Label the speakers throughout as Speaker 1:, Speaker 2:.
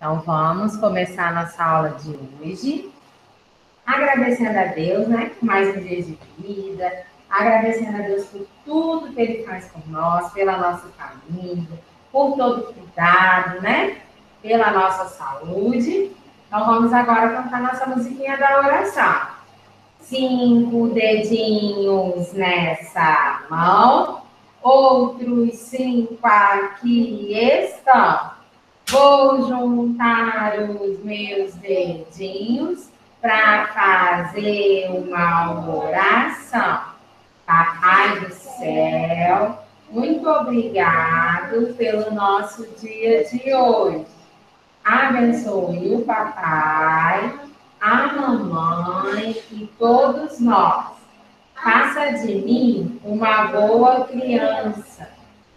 Speaker 1: Então, vamos começar a nossa aula de hoje, agradecendo a Deus, né, por mais um dia de vida, agradecendo a Deus por tudo que Ele faz por nós, pela nossa família, por todo o cuidado, né, pela nossa saúde. Então, vamos agora cantar nossa musiquinha da oração. 5 dedinhos nessa mão, outros 5 aqui estão. Vou juntar os meus dedinhos para fazer uma oração. Papai do céu, muito obrigado pelo nosso dia de hoje. Abençoe o papai, a mamãe e todos nós. Faça de mim uma boa criança,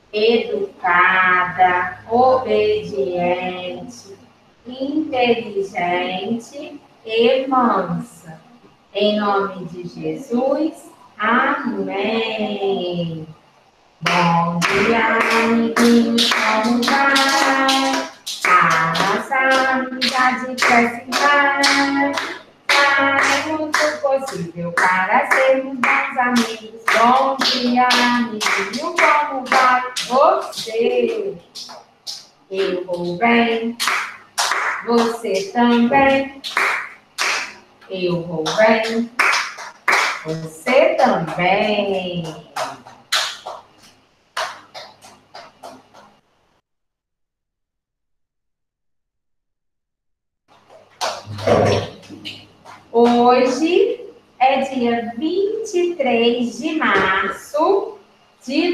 Speaker 1: educada, obediente, inteligente e mansa. Em nome de Jesus, amém. Bom dia, amiguinhos, como vai? A nossa amizade cresce mais. Faremos o possível para sermos bons amigos. Bom dia, amiguinho, como vai você? Eu vou bem, você também. Eu vou bem, você também. Hoje é dia 23 de março de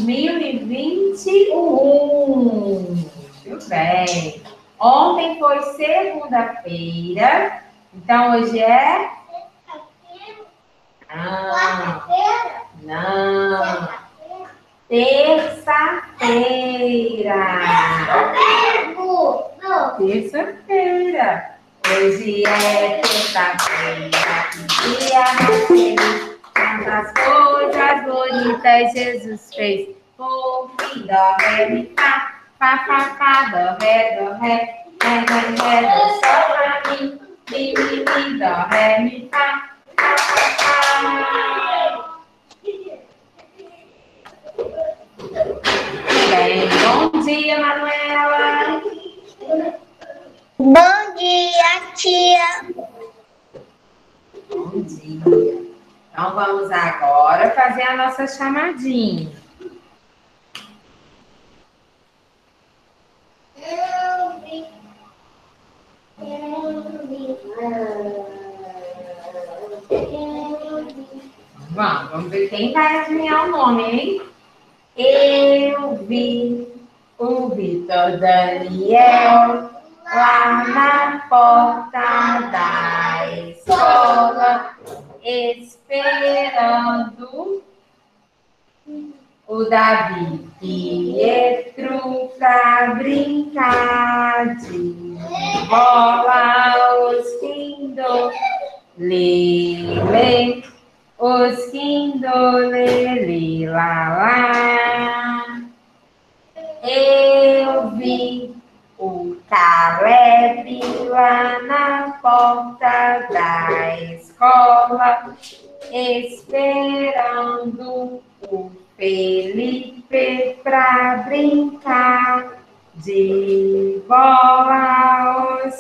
Speaker 1: 2021. Muito bem. Ontem foi segunda-feira, então hoje é... Não. Terça-feira. Terça-feira. Hoje é terça-feira, que dia mais feliz. Tantas coisas bonitas Jesus fez. Dó, ré, mi, fá, dó, ré, ré, dó, sol, lá, mi, dó, ré, mi, fá, fá. Bem, bom dia, Manuela.
Speaker 2: Bom dia, tia.
Speaker 1: Bom dia. Então, vamos agora fazer a nossa chamadinha. Vamos ver quem vai adivinhar o nome, hein? Eu vi o Vitor Daniel lá na porta da escola, esperando o Davi Pietro pra brincar de bola, os quindolele, os quindolele, lá. Eu vi o Caleb lá na porta da escola, esperando o Felipe pra brincar de bola, os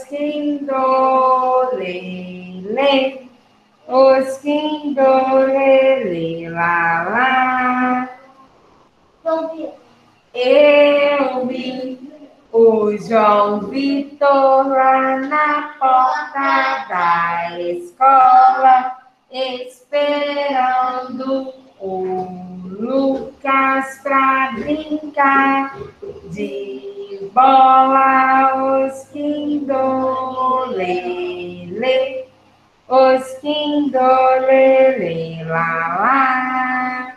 Speaker 1: quindolele, os quindolele, lá. Eu vi o João Vitor lá na porta da escola, esperando o Lucas pra brincar de bola, os quindolele, os quindolele, lá.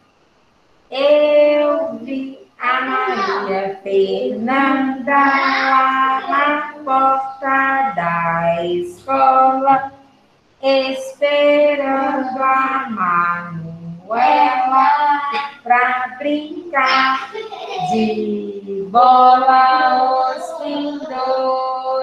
Speaker 1: Eu vi a Maria Fernanda lá na porta da escola, esperando a Manuela pra brincar de bola, os quindolele,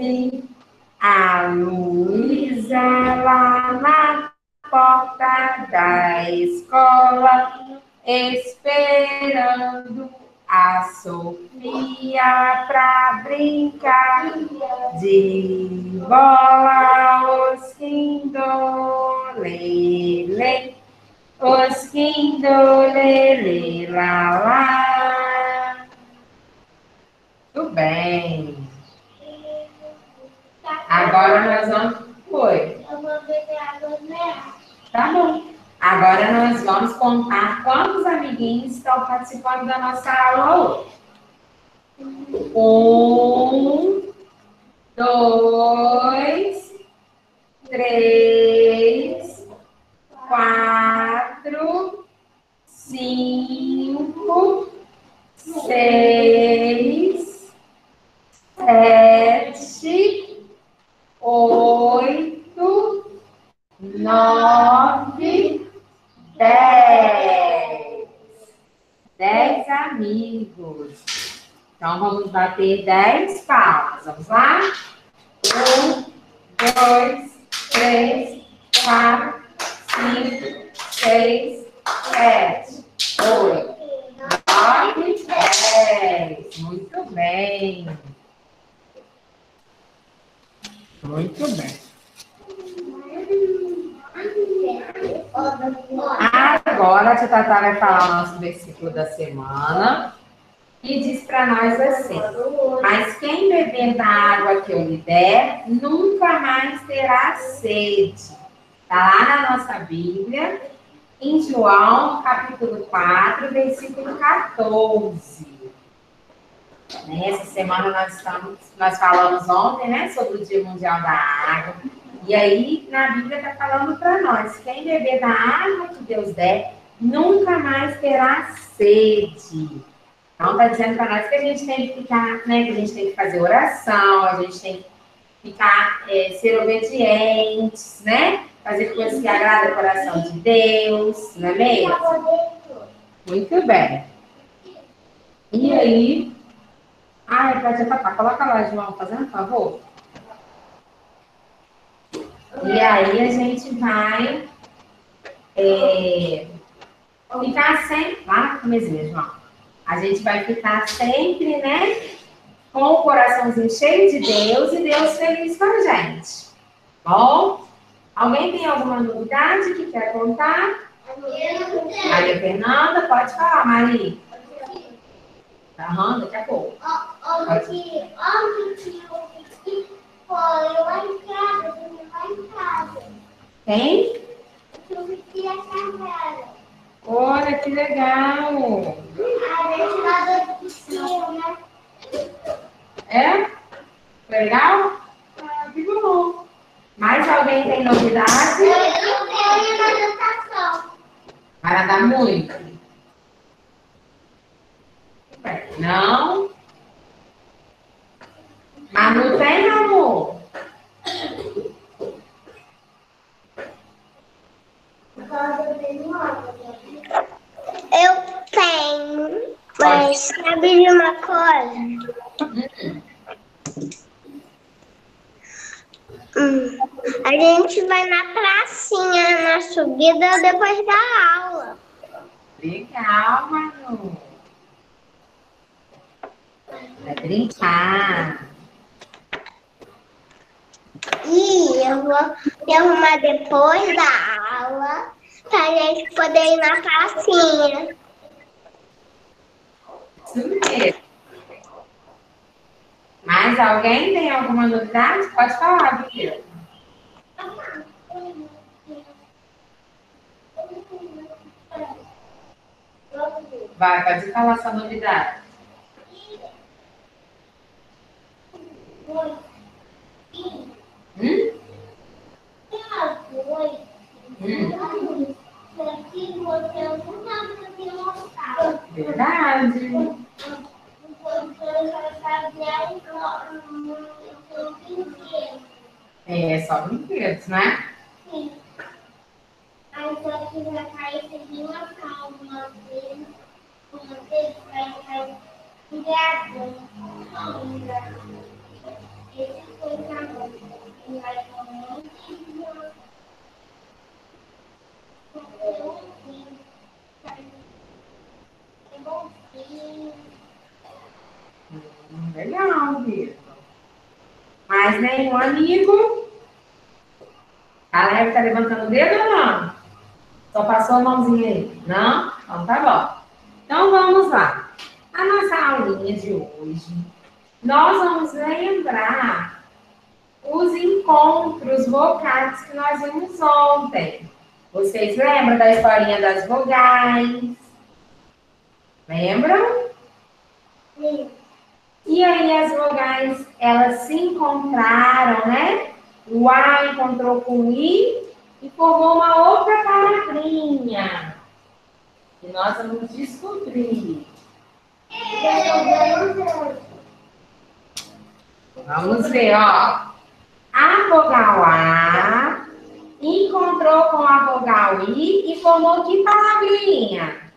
Speaker 1: ouve a Luísa lá na porta da escola, esperando a Sofia pra brincar de bola. Osquindolele, osquindolele, lá, lá. Tudo bem. Agora nós vamos... Oi.
Speaker 2: Eu vou beber água nela.
Speaker 1: Tá bom. Agora nós vamos contar quantos amiguinhos estão participando da nossa aula hoje. 1, 2, 3, 4, 5, 6, 7, 8, 9, 10. 10 amigos. Então, vamos bater 10 palmas. Vamos lá? 1, 2, 3, 4, 5, 6, 7, 8, 9, 10. Muito bem. Muito bem. Agora a tia Tatá vai falar o nosso versículo da semana e diz para nós assim: mas quem beber da água que eu lhe der, nunca mais terá sede. Está lá na nossa Bíblia, em João, capítulo 4, versículo 14. Essa semana nós falamos ontem, né, sobre o Dia Mundial da Água. E aí, na Bíblia está falando para nós, quem beber da água que Deus der, nunca mais terá sede. Então, está dizendo para nós que a gente tem que ficar, né, que a gente tem que fazer oração, a gente tem que ficar, ser obedientes, né? Fazer coisas que agradam o coração de Deus, não é mesmo? Muito bem. E aí... pode apagar. Coloca lá, João, fazendo um favor. E aí a gente vai ficar sempre... Lá na comezinha, João. A gente vai ficar sempre, né? Com o coraçãozinho cheio de Deus e Deus feliz com a gente. Bom? Alguém tem alguma novidade que quer contar? Maria Fernanda, pode falar, Maria. Daqui a pouco.
Speaker 2: Ontem foi lá em casa.
Speaker 1: Quem?
Speaker 2: Eu fiquei a casa.
Speaker 1: Olha, que legal.
Speaker 2: A gente lá do piscina.
Speaker 1: É? Foi legal? Que bom. Mais alguém tem novidade?
Speaker 2: Eu tenho natação.
Speaker 1: Vai nadar muito? Não? Mas não tem, amor?
Speaker 2: Eu tenho, mas sabe de uma coisa? A gente vai na pracinha, na subida, depois da aula.
Speaker 1: Legal, Manu. Vai brincar.
Speaker 2: E eu vou me arrumar depois da aula pra gente poder ir na pracinha.
Speaker 1: Isso mesmo. Mais alguém tem alguma novidade? Pode falar, Bia. Vai, pode falar sua novidade. Verdade. Só brinquedos, né?
Speaker 2: Sim. Aí só que vai cair seguindo uma calma dele, uma vez vai cair um dragão. Esse foi
Speaker 1: Legal, Vitor. Mais nenhum amigo? A Leve tá levantando o dedo ou não? Só passou a mãozinha aí? Não? Então tá bom. Então vamos lá. A nossa aulinha de hoje, nós vamos lembrar os encontros vocálicos que nós vimos ontem. Vocês lembram da historinha das vogais? Lembram?
Speaker 2: Sim.
Speaker 1: E aí as vogais, elas se encontraram, né? O A encontrou com o I e formou uma outra palavrinha. E nós vamos descobrir. Vamos ver, ó. A vogal A encontrou com a vogal I e formou que palavrinha?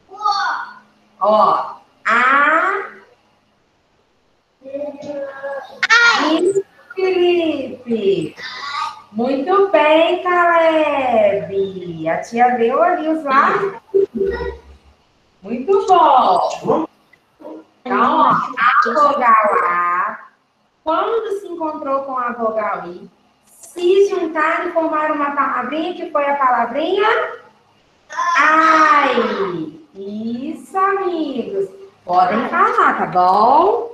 Speaker 1: Ó, A. Isso, Felipe. Muito bem, Caleb. A tia deu ali os lábios. Muito bom. Então, ó, a vogal A, quando se encontrou com a vogal I, se juntaram e formaram uma palavrinha, que foi a palavrinha ai. Isso, amigos. Podem falar, tá bom?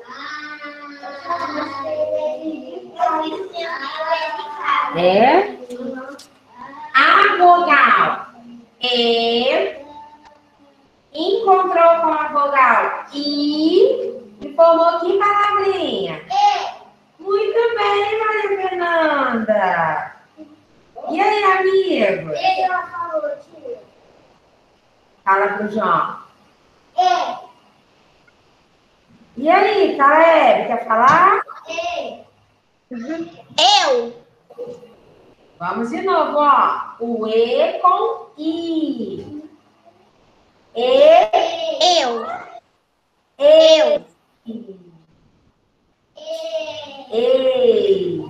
Speaker 1: É. A vogal E encontrou com a vogal I e formou que palavrinha? Muito bem, Maria Fernanda. E aí, amigo? Fala pro João. E aí, Caleb, quer falar?
Speaker 2: Eu.
Speaker 1: Vamos de novo, ó. O E com I.
Speaker 2: Eu.
Speaker 1: E. E.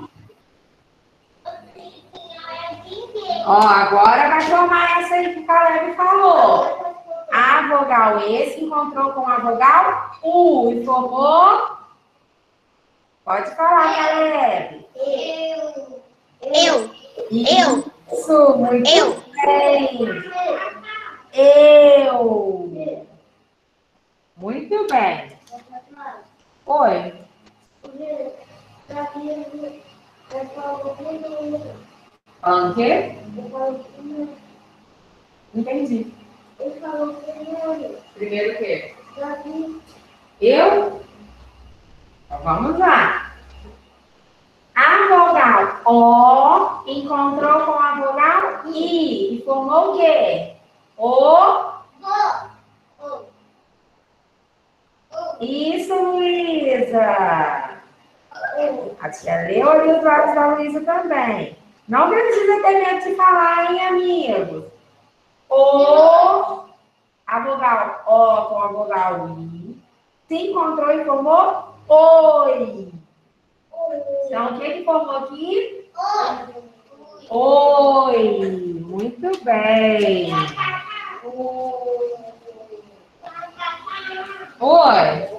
Speaker 1: Ó, agora vai formar essa aí que o Caleb falou. A vogal E se encontrou com a vogal U e formou. Pode falar, Caleb.
Speaker 2: Eu.
Speaker 1: Isso, muito bem. Eu. Muito bem. Oi. O quê? Entendi. Primeiro o quê? Eu? Então vamos lá. A vogal O encontrou com a vogal I e formou o quê? O. Isso, Luísa. A tia leu ali os lábios da Luísa também. Não precisa ter medo de falar, hein, amigos? O, a vogal O com a vogal I, se encontrou e formou oi. Então, o que formou aqui? Oi. Muito bem. Oi.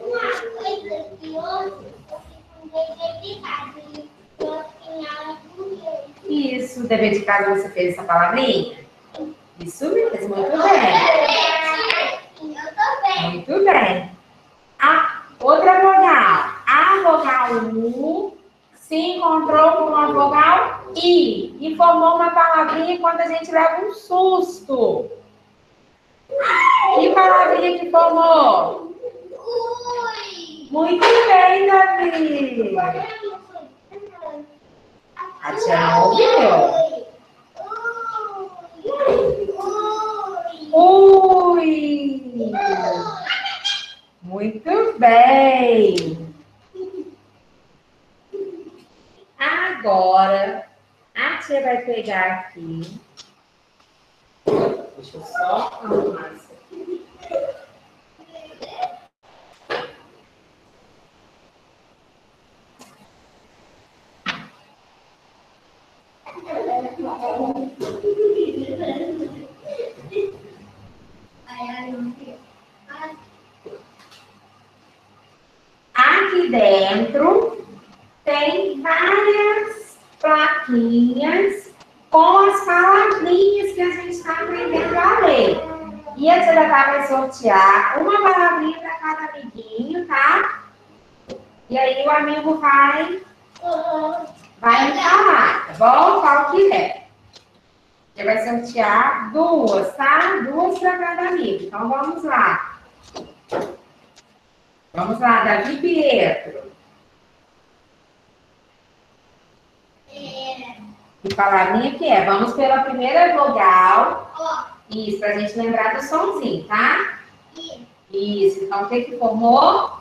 Speaker 1: Isso, dever de casa você fez essa palavrinha? Isso mesmo, muito bem. Muito bem. A outra vogal. A vogal U se encontrou com a vogal I e formou uma palavrinha quando a gente leva um susto. Que palavrinha que formou? Muito bem, Davi. A tia não ouviu. Ui. Muito bem. Agora, a tia vai pegar aqui. Deixa eu só arrumar isso aqui. Aqui dentro tem várias plaquinhas com as palavrinhas que a gente está aprendendo a ler. E a tia Tatá vai sortear uma palavrinha para cada amiguinho, tá? E aí o amigo vai me falar, tá bom? Qual que é? Ele vai sortear duas, tá? Duas para cada amigo. Então vamos lá. Vamos lá, Davi Pietro. Que palavrinha que é? Vamos pela primeira vogal. Isso, pra gente lembrar do somzinho, tá? Isso. Então, o que formou?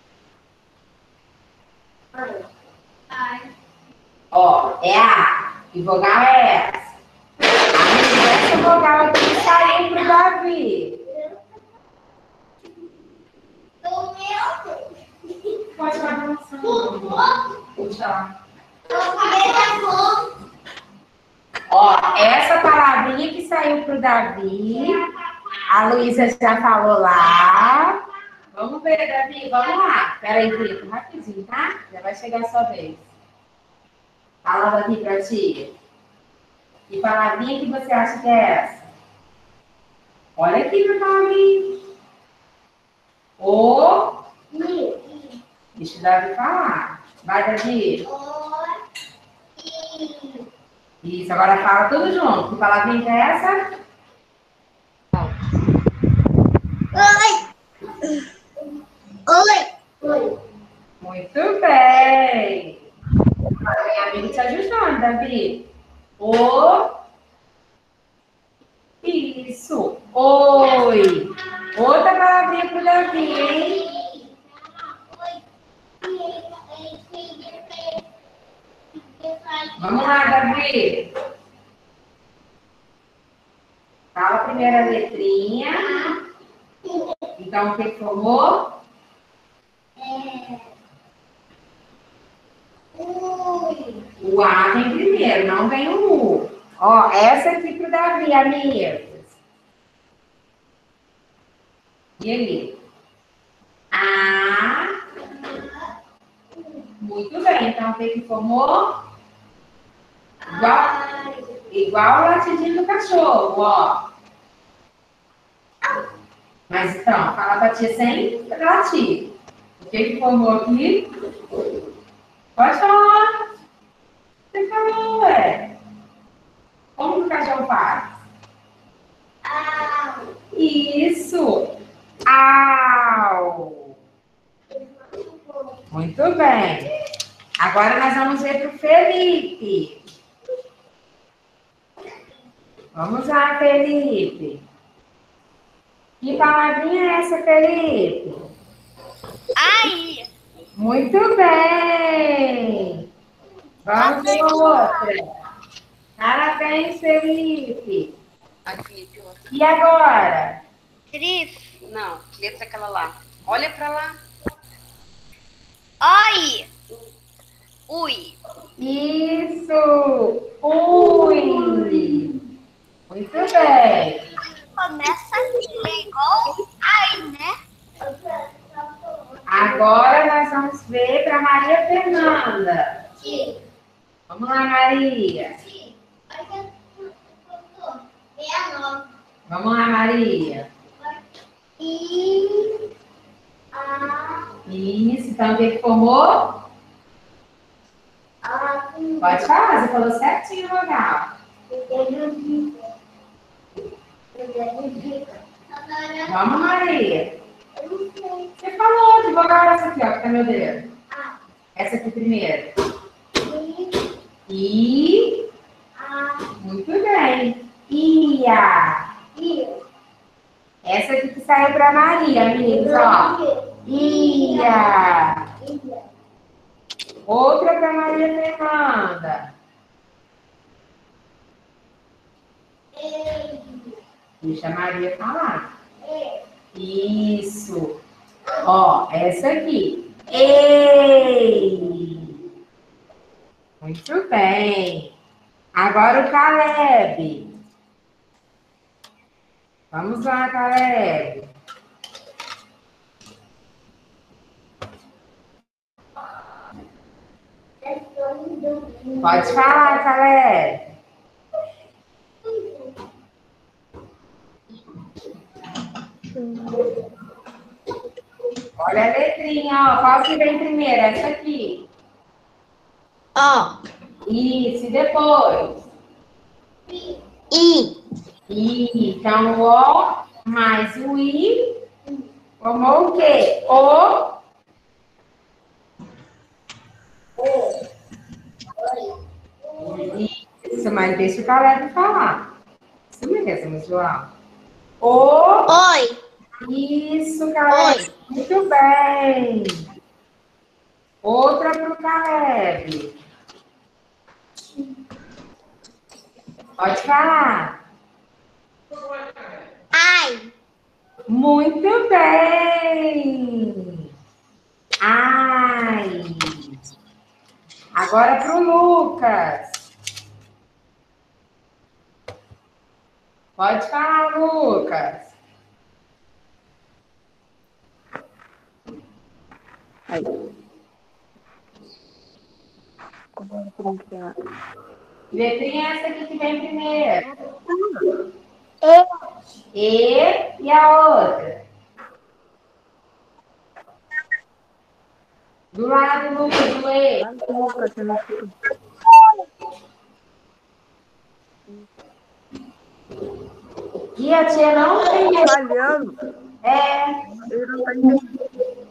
Speaker 1: Ó, é A. Que vogal é essa? Essa vogal aqui saiu pro Davi. Pode avançar. Puxa lá. Ó, essa palavrinha que saiu pro Davi, a Luísa já falou lá. Vamos ver, Davi, vamos lá. Peraí, Vitor, rapidinho, tá? Já vai chegar a sua vez. Fala, Davi, pra ti. Que palavrinha que você acha que é essa? Olha aqui pra palavrinha. O. Deixa o Davi falar. Vai, Davi. Isso, agora fala tudo junto. Que palavrinha que é essa?
Speaker 2: Oi.
Speaker 1: Muito bem. Agora minha amiga te ajudando, Davi. Isso. Oi. Outra palavrinha pro Davi, hein? Vamos lá, Davi. Fala a primeira letrinha. Então, o que formou? O A vem primeiro, não vem o U. Ó, essa aqui pro Davi, amigos. E aí? A. Muito bem. Então, o que formou? Igual o latidinho do cachorro, ó. Mas então, fala pra tia sem latir. O que formou aqui? Pode falar. Você falou, ué. Como que o cachorro faz? Isso. Au. Muito bem. Agora nós vamos ver pro Felipe. Vamos lá, Felipe. Que palavrinha é essa, Felipe?
Speaker 2: Aí.
Speaker 1: Muito bem. Vamos ver outra. Parabéns, Felipe.
Speaker 3: Aqui, outra.
Speaker 1: E agora?
Speaker 2: Cris.
Speaker 3: Não, letra aquela lá. Olha pra lá.
Speaker 2: Oi. Ui.
Speaker 1: Isso. Ui. Muito bem.
Speaker 2: Começa assim, igual aí, né?
Speaker 1: Agora nós vamos ver para Maria Fernanda. Vamos lá, Maria. Vamos lá, Maria. Isso, então o que formou? Pode falar, você falou certinho, legal. Vamos, Maria. Você falou de vogal essa aqui, ó, que tá meu dedo. Essa aqui primeiro. I. Muito bem. Ia. Essa aqui que saiu para Maria, amigos, ó. Ia. Outra para Maria Fernanda. Deixa a Maria falar. Isso. Ó, essa aqui. Ei. Muito bem. Agora o Caleb. Vamos lá, Caleb. Pode falar, Caleb. Olha a letrinha, ó. Qual que vem primeiro? Essa aqui.
Speaker 2: Ó.
Speaker 1: Isso, e depois?
Speaker 2: I.
Speaker 1: Então, o O mais o I formou o quê? Isso, mas deixa o Caleb falar. Isso mesmo, João.
Speaker 2: Oi.
Speaker 1: Isso, Caleb.
Speaker 2: Oi.
Speaker 1: Muito bem. Outra para o Caleb. Pode falar.
Speaker 2: Ai.
Speaker 1: Muito bem. Ai. Agora para o Lucas. Pode falar, Lucas.
Speaker 4: Aí.
Speaker 1: Letrinha é essa aqui que vem primeiro.
Speaker 2: E.
Speaker 1: E a outra? Do lado, Lucas, do E. E a tia não tem.
Speaker 4: Falhando.
Speaker 1: É.
Speaker 4: Ele não tá entendendo.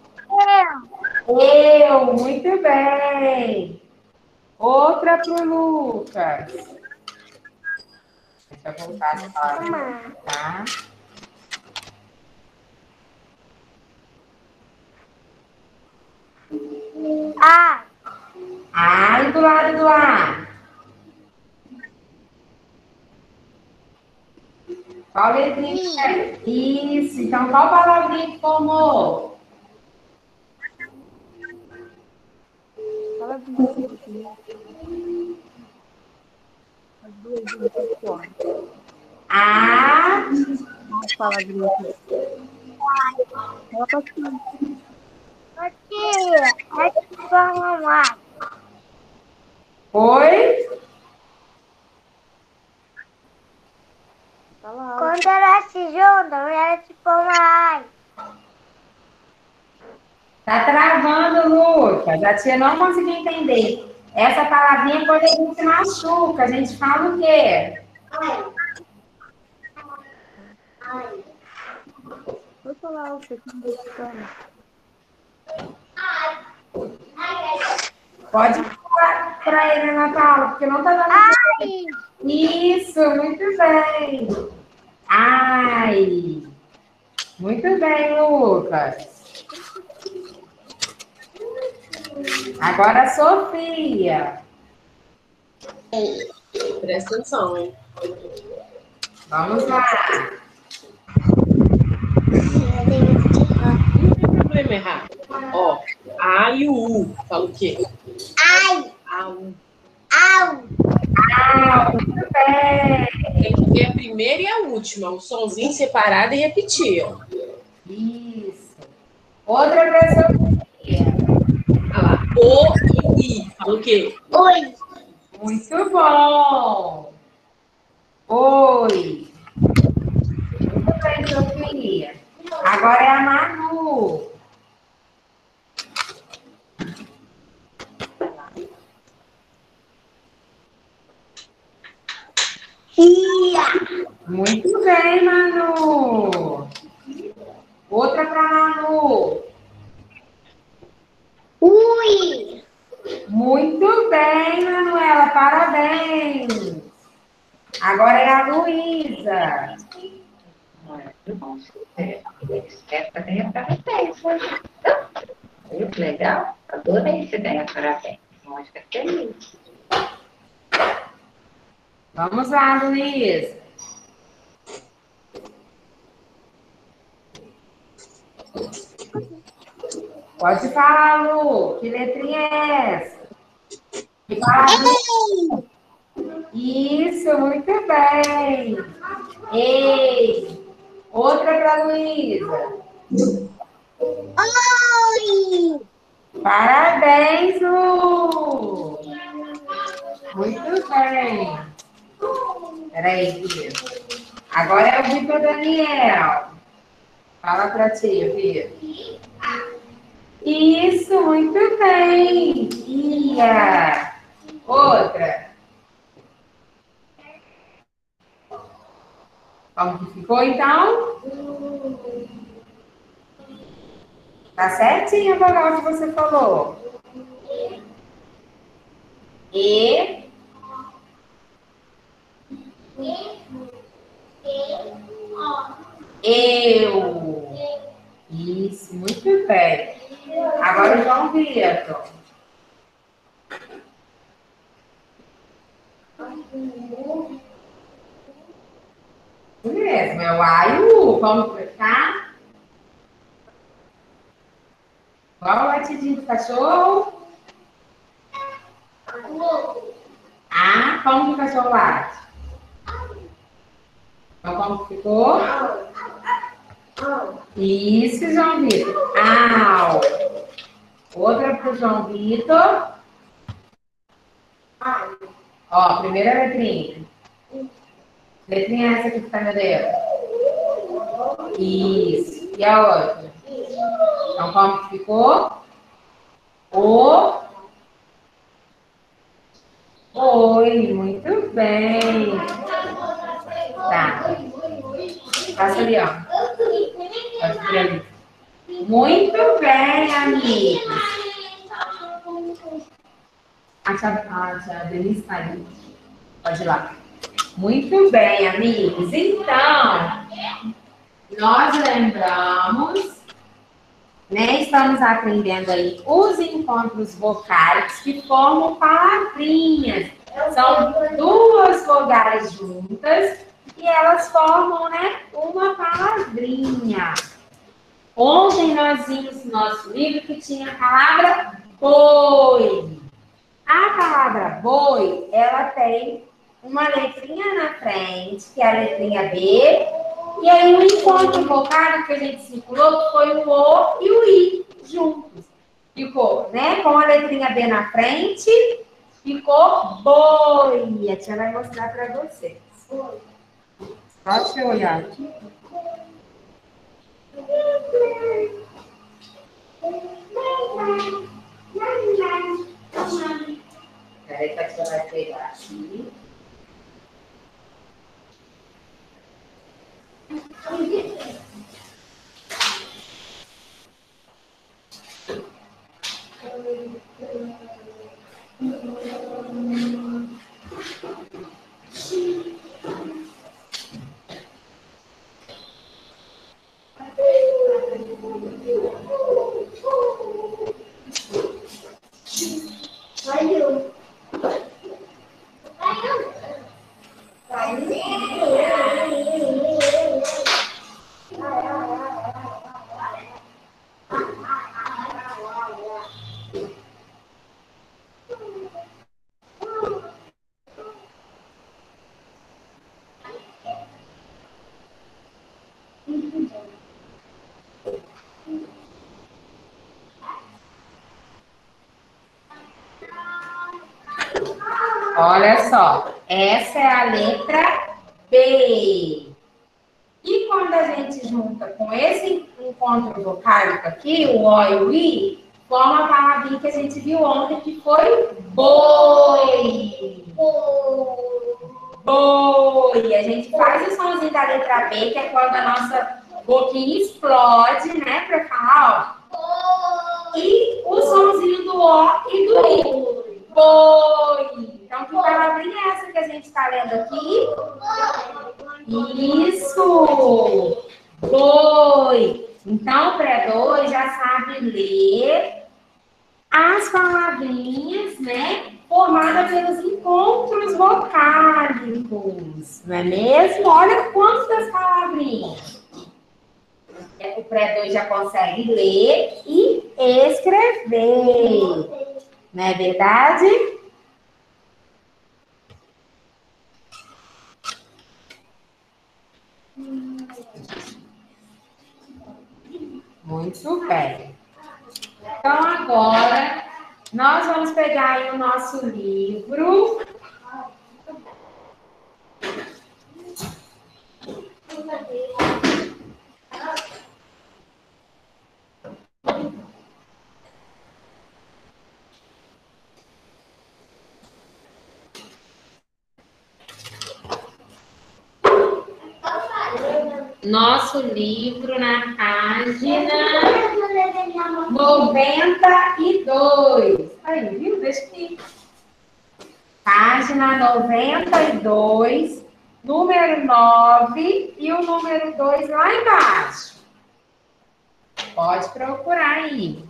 Speaker 1: Eu, muito bem. Outra pro Lucas. Deixa eu voltar a falar, tá?
Speaker 2: A.
Speaker 1: A e do lado do A. Qual letrinha é? Isso. Então, qual palavrinha que formou?
Speaker 4: Fala de novo. As duas juntas fora.
Speaker 1: A.
Speaker 4: Vamos falar de novo. Ela tá aqui.
Speaker 2: Tia, é que vamos lá.
Speaker 1: Oi?
Speaker 4: Tá lá.
Speaker 2: Quando elas se juntam, elas se formam.
Speaker 1: Tá travando, Lucas. A tia não conseguiu entender. Essa palavrinha quando a gente machuca, a gente fala o quê?
Speaker 4: Vou falar o que tá buscando.
Speaker 1: Pode falar para ele, Natália, porque não tá dando.
Speaker 2: Ai.
Speaker 1: Isso, muito bem. Ai. Muito bem, Lucas. Agora a Sofia.
Speaker 5: Presta atenção, hein?
Speaker 1: Vamos lá.
Speaker 5: Não tem problema errar. Ó, A e o U. Fala o quê?
Speaker 2: Ai.
Speaker 5: A, U.
Speaker 2: Au.
Speaker 1: Ah, muito bem.
Speaker 5: Tem que ver a primeira e a última. O sonzinho separado e repetir, ó.
Speaker 1: Isso. Outra pessoa.
Speaker 5: Olha lá. O e I. Fala o quê?
Speaker 2: Oi.
Speaker 1: Muito bom. Oi. Muito bem, Sofia. Agora é a Manu.
Speaker 2: Tia.
Speaker 1: Muito bem, Manu. Outra para Manu.
Speaker 2: Ui.
Speaker 1: Muito bem, Manuela. Parabéns. Agora é a Luísa.
Speaker 6: Essa ganha parabéns. Muito legal. Adorei você ganhar parabéns. Mostra feliz.
Speaker 1: Vamos lá, Luísa. Pode falar, Lu. Que letrinha é essa? Que palavra? Isso, muito bem. Ei, outra para Luísa.
Speaker 2: Oi!
Speaker 1: Parabéns, Lu. Muito bem. Peraí, filho. Agora é o Vitor Daniel. Fala para ti, Vitor. Isso, muito bem. Ia. Outra. Como que ficou, então? Tá certinho a vogal que você falou. E. Eu. Isso, muito bem. Agora o João Vitor. Isso mesmo, é o A e o U. Vamos trocar? Qual o latidinho do cachorro? Ah, como que o cachorro late? Então, como que ficou? Isso, João Vitor. Au. Outra para o João Vitor. Ó, primeira letrinha. Letrinha essa aqui que tá no dedo. Isso. E a outra? Então, como que ficou? O. Oi, muito bem. Tá. Passa ali, ó. Pode por ali. Muito bem, amigos. A tia Denise está ali. Pode ir lá. Muito bem, amigos. Então, nós lembramos, né? Estamos aprendendo aí os encontros vocálicos que formam palavrinhas. São duas vogais juntas e elas formam, né, uma palavrinha. Ontem nós vimos no nosso livro que tinha a palavra boi. A palavra boi, ela tem uma letrinha na frente, que é a letrinha B, e aí o encontro vocálico que a gente circulou foi o O e o I juntos. Ficou, né, com a letrinha B na frente, ficou boi. A tia vai mostrar para vocês. Pode você olhar aqui. Peraí que a tia vai pegar aqui. Olha só, essa é a letra B. E quando a gente junta com esse encontro vocálico aqui, o O e o I, forma a palavrinha que a gente viu ontem, que foi boi. Boi. A gente faz o somzinho da letra B, que é quando a nossa boquinha explode, né, para falar, ó. E o somzinho do O e do I. Boi. Então, que palavrinha é essa que a gente está lendo aqui? Isso! Boi! Então, o pré-2 já sabe ler as palavrinhas, né? Formadas pelos encontros vocálicos. Não é mesmo? Olha quantas palavrinhas. O pré-2 já consegue ler e escrever. Não é verdade? Muito bem. Então, agora, nós vamos pegar aí o nosso livro. Nosso livro na página 92. Aí, viu? Deixa aqui. Página 92, número 9 e o número 2 lá embaixo. Pode procurar aí.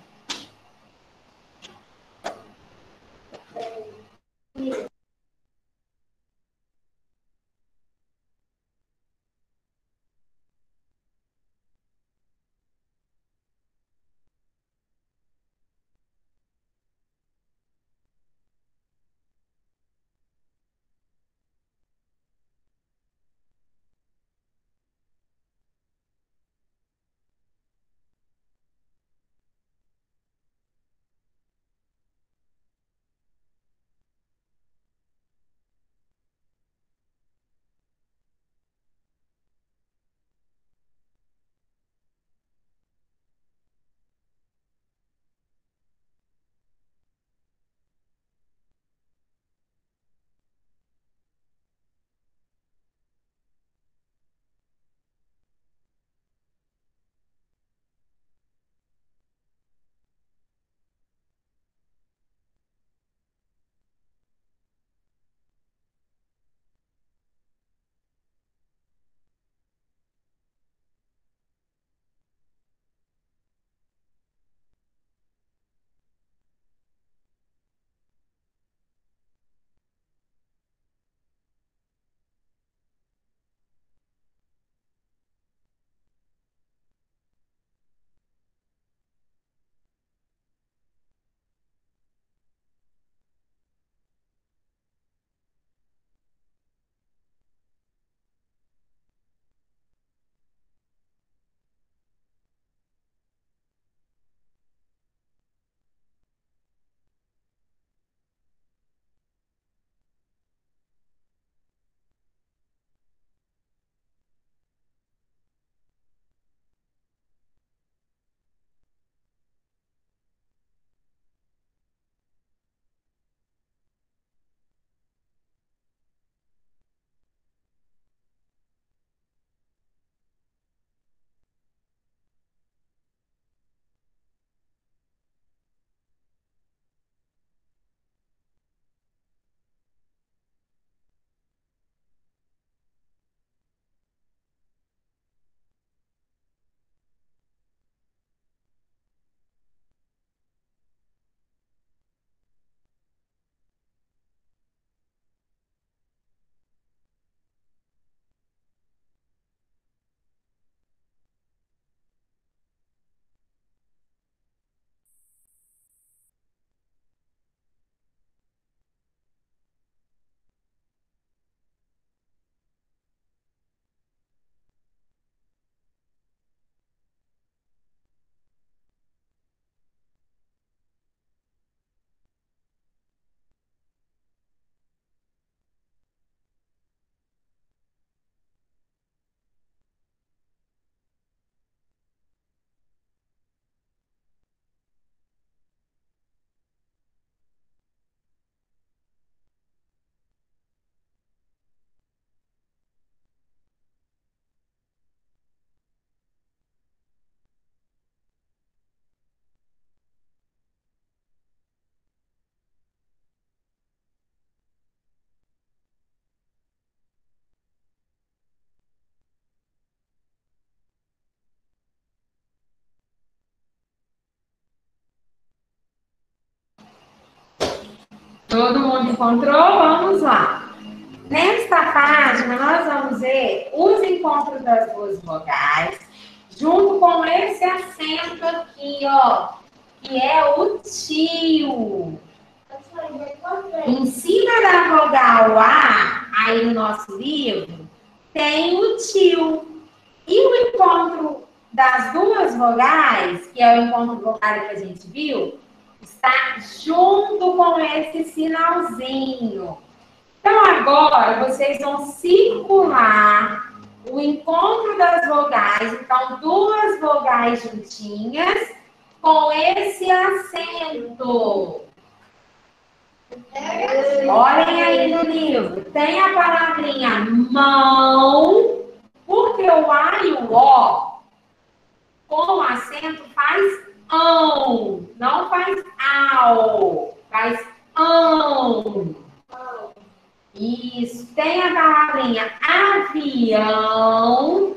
Speaker 1: Todo mundo encontrou? Vamos lá. Nesta página, nós vamos ver os encontros das duas vogais, junto com esse acento aqui, ó, que é o tio. Em cima da vogal A, aí no nosso livro, tem o tio. E o encontro das duas vogais, que é o encontro vocálico que a gente viu, está junto com esse sinalzinho. Então, agora, vocês vão circular o encontro das vogais. Então, duas vogais juntinhas com esse acento. Olhem aí no livro. Tem a palavrinha mão, porque o A e o O, com acento, faz ão. Não faz ao. Faz ão. Isso. Tem a palavrinha avião,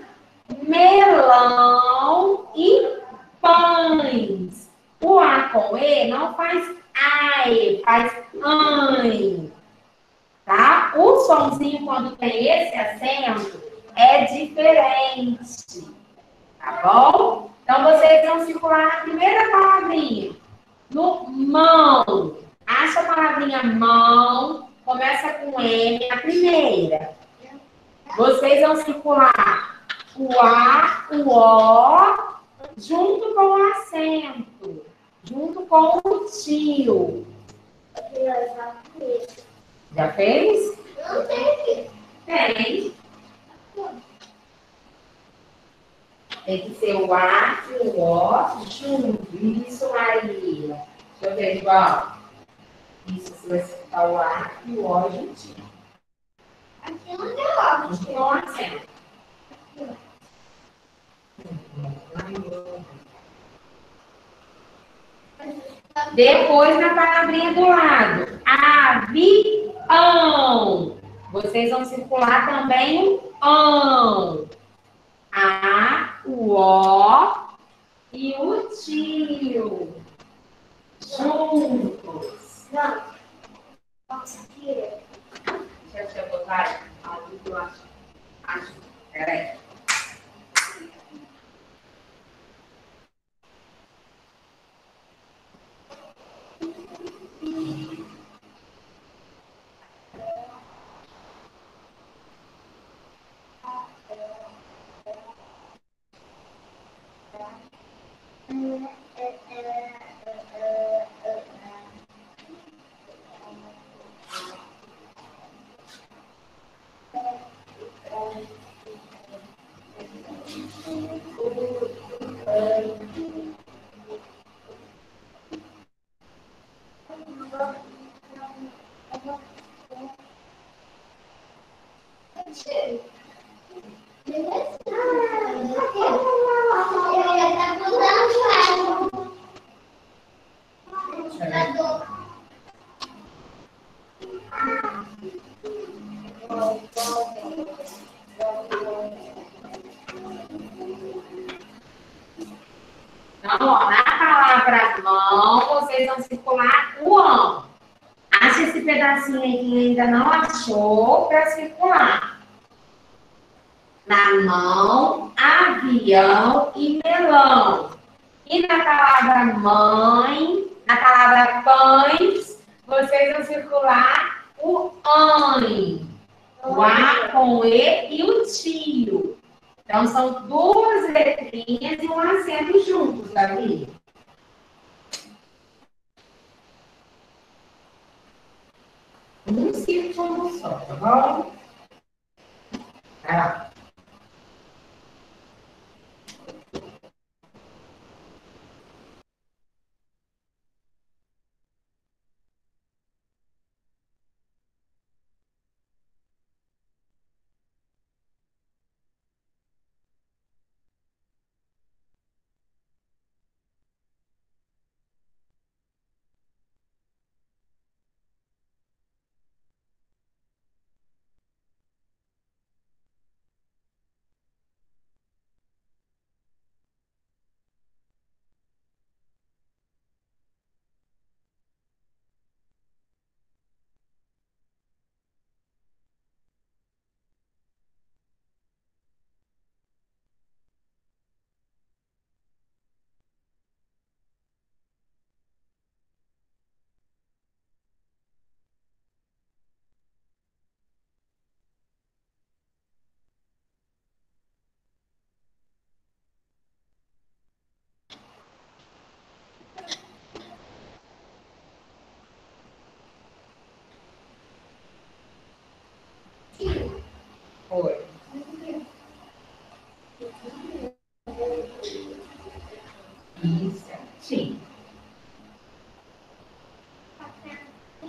Speaker 1: melão e pães. O A com E não faz ai, faz ãe. Tá? O sonzinho, quando tem esse acento, é diferente. Tá bom? Então, vocês vão circular a primeira palavrinha. No mão. Acha a palavrinha mão. Começa com M, a primeira. Vocês vão circular o A, o O, junto com o acento. Junto com o tio. Já fez?
Speaker 2: Não tem.
Speaker 1: Tem. Tem que ser o A e o O junto. Isso, Maria. Deixa eu ver igual. Isso, você vai citar o A e o O juntinho.
Speaker 2: Aqui não tem óculos.
Speaker 1: Junto com o acento. Depois, na palavrinha do lado. Avião. Vocês vão circular também o ão. A, o O e o tio. Juntos.
Speaker 2: Não. Nossa, tira.
Speaker 1: Deixa eu botar algo que eu acho. Peraí. Então, ó, na palavra mão, vocês vão circular o ão. Acha esse pedacinho aí que ainda não achou para circular. Na mão, avião e melão. E na palavra mãe, na palavra pães, vocês vão circular o ãe. O A com E e o tio. Então, são duas letrinhas e um acento juntos, Davi. Um círculo só, tá bom? Vai lá.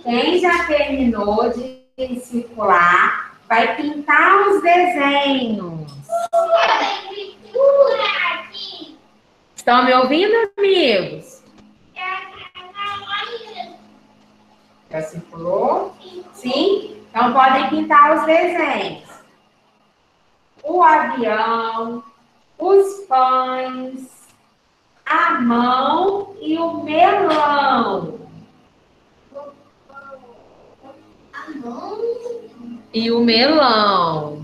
Speaker 1: Quem já terminou de circular, vai pintar os desenhos. Estão me ouvindo, amigos? Já circulou? Sim? Então, podem pintar os desenhos. O avião, os pães, a mão e o melão. E o melão.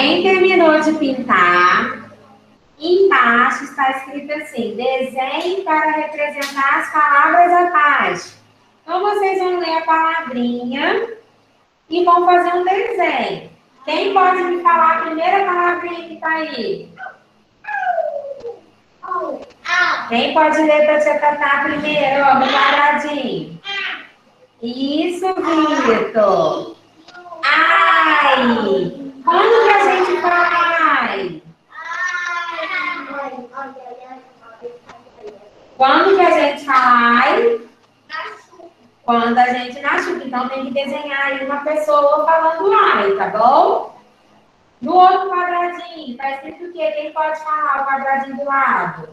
Speaker 1: Quem terminou de pintar, embaixo está escrito assim: desenhe para representar as palavras abaixo. Então, vocês vão ler a palavrinha e vão fazer um desenho. Quem pode me falar a primeira palavrinha que está aí? Quem pode ler para te Tatá primeiro, ó, no quadradinho? Isso, Vitor. Ai! Quando que a gente fala ai? Quando que a gente fala ai? Quando a gente machuca. Então tem que desenhar aí uma pessoa falando ai, tá bom? No outro quadradinho, tá escrito o quê? Quem pode falar o quadradinho do lado?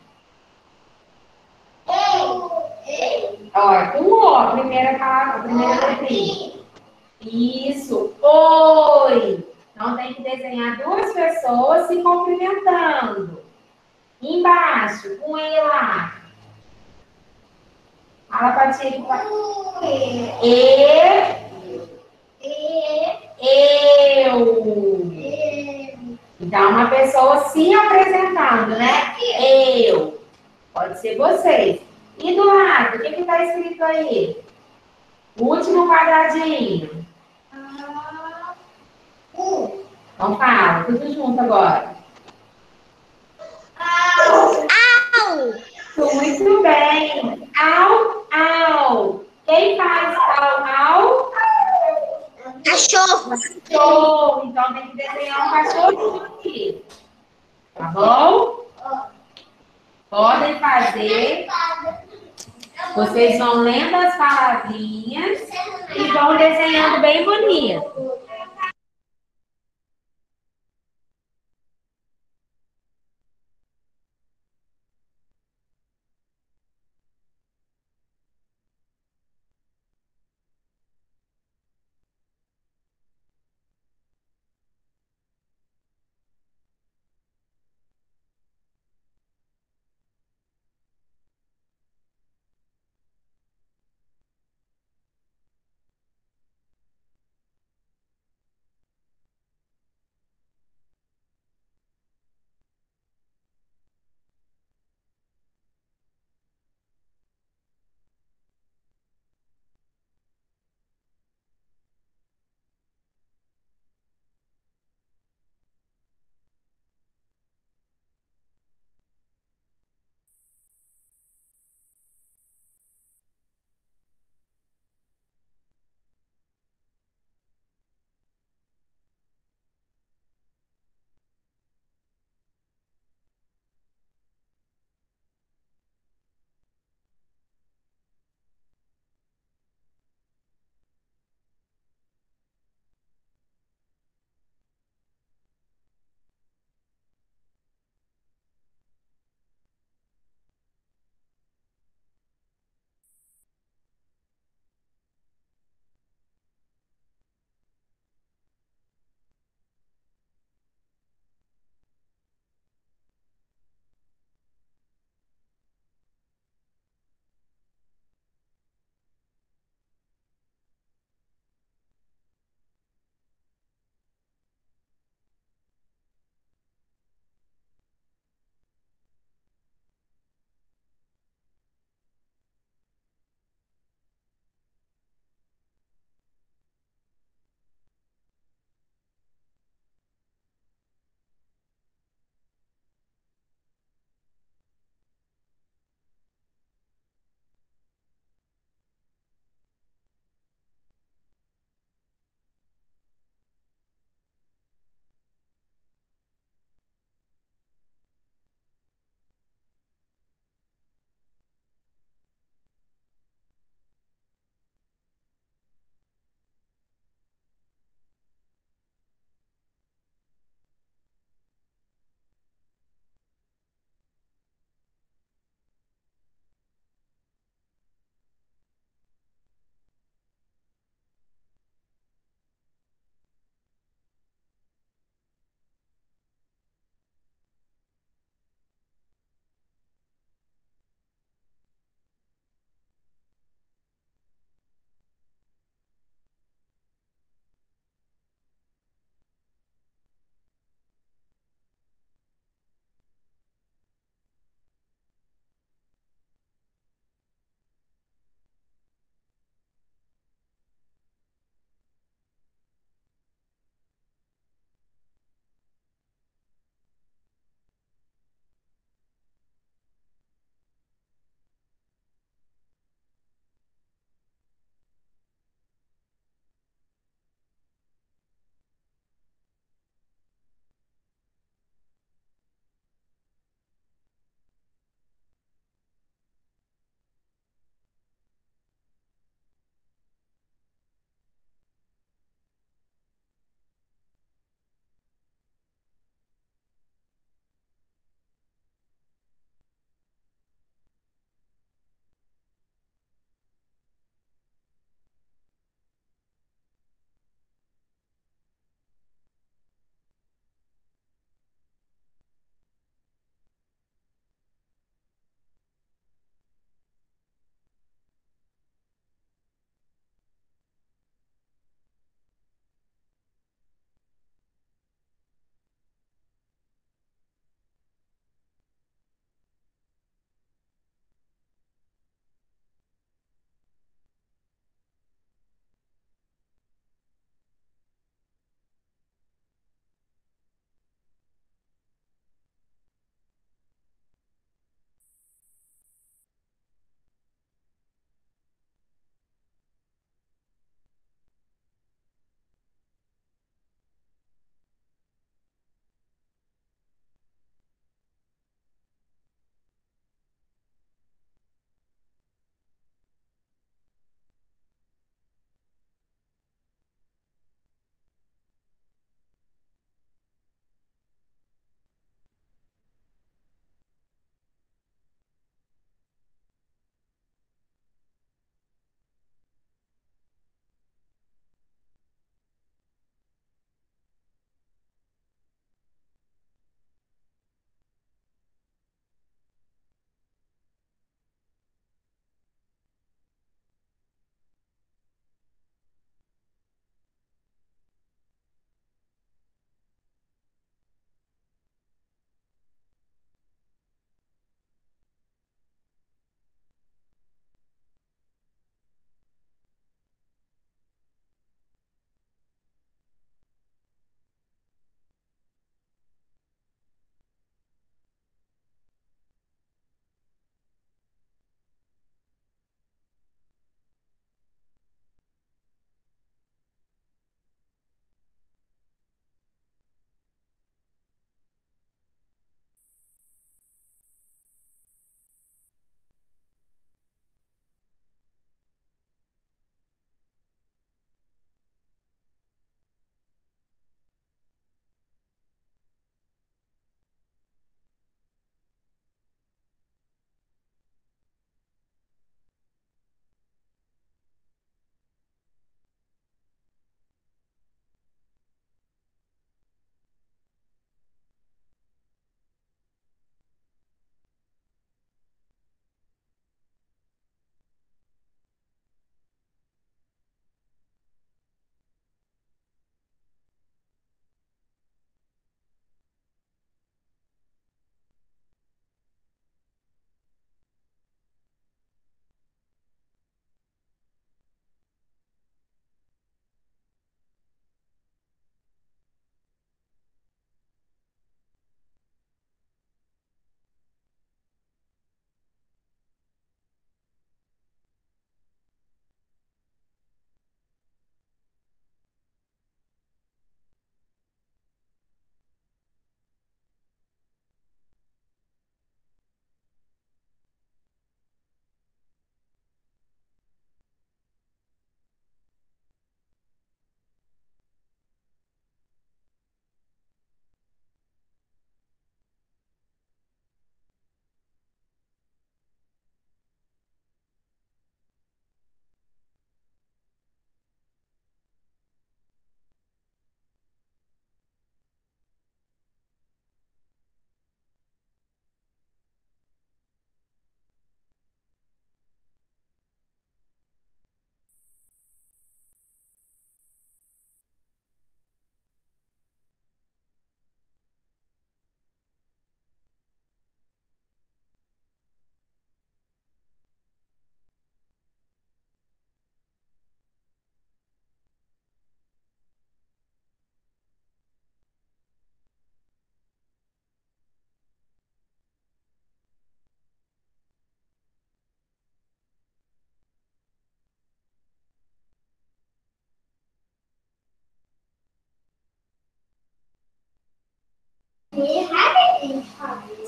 Speaker 1: Ó, com o, a primeira palavra, a primeira letrinha. Isso, oi. Então tem que desenhar duas pessoas se cumprimentando. Embaixo, com ele lá. Fala pra tia que vai. Eu. Então, uma pessoa se apresentando, né? Eu. Pode ser vocês. E do lado, o que está escrito aí? O último quadradinho. Então fala, tudo junto agora. Muito bem. Au, au. Quem faz au, au?
Speaker 2: Cachorro.
Speaker 1: Cachorro. Então tem que desenhar um cachorrinho aqui. Tá bom? Podem fazer. Vocês vão lendo as palavrinhas e vão desenhando bem bonito.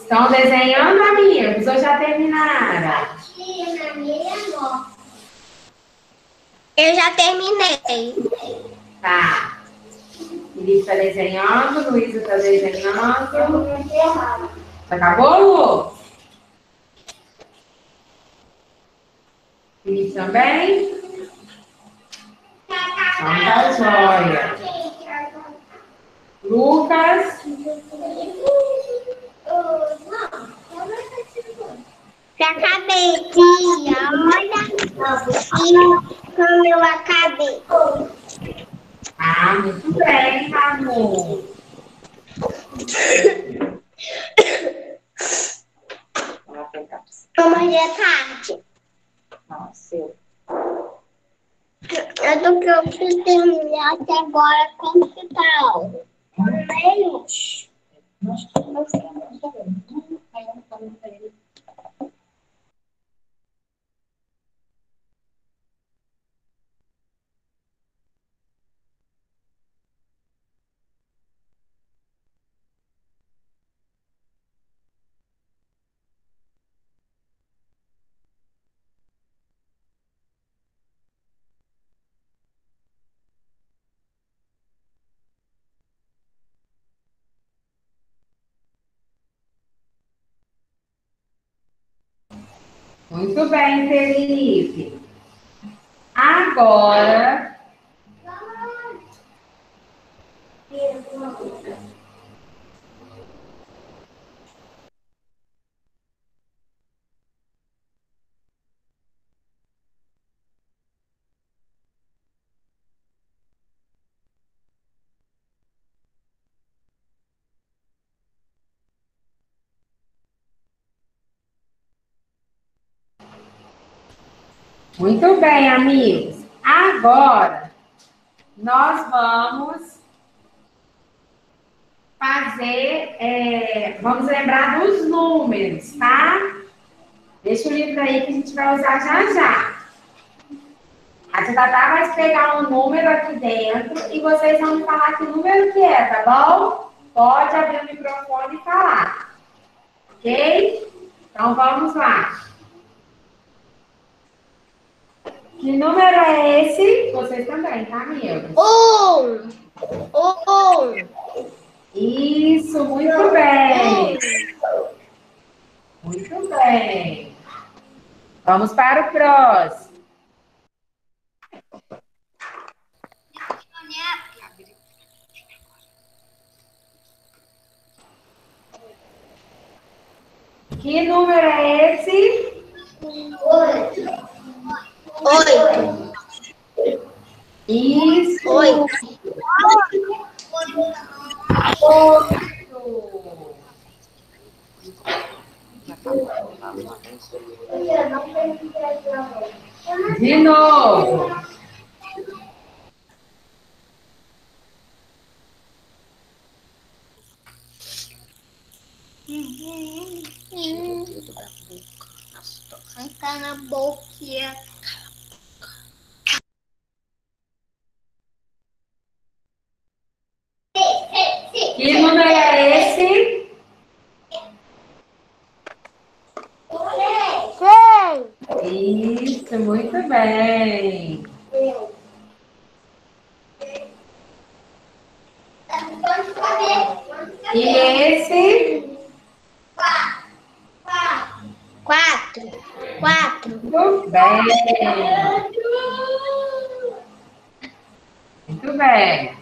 Speaker 1: Estão desenhando, amigos? Ou já terminaram?
Speaker 2: Eu já terminei.
Speaker 1: Tá. Felipe está desenhando, Luísa está desenhando. Acabou, Lu? Felipe também? Então tá joia. Lucas?
Speaker 2: Já acabei, tia. Olha. E como eu acabei.
Speaker 1: Ah, muito bem, amor.
Speaker 2: Amanhã é tarde.
Speaker 6: Nossa, eu.
Speaker 2: Eu do que eu fiz terminar até agora como que tá a aula. Menos.
Speaker 1: Muito bem, Felipe. Agora, muito bem, amigos. Agora, nós vamos vamos lembrar dos números, tá? Deixa o livro aí que a gente vai usar já já. A tia Tatá vai pegar um número aqui dentro e vocês vão me falar que número que é, tá bom? Pode abrir o microfone e falar. Ok? Então vamos lá. Que número é esse? Vocês também, tá, amigos?
Speaker 2: Um.
Speaker 1: Isso, muito bem. Muito bem. Vamos para o próximo. Que número é esse?
Speaker 2: 8.
Speaker 1: Isso.
Speaker 2: 8.
Speaker 1: 8. De novo.
Speaker 2: Fica na boquinha.
Speaker 1: Que número é esse?
Speaker 2: 6.
Speaker 1: Isso, muito bem. E esse?
Speaker 2: 4. 4.
Speaker 1: Muito bem. Muito bem.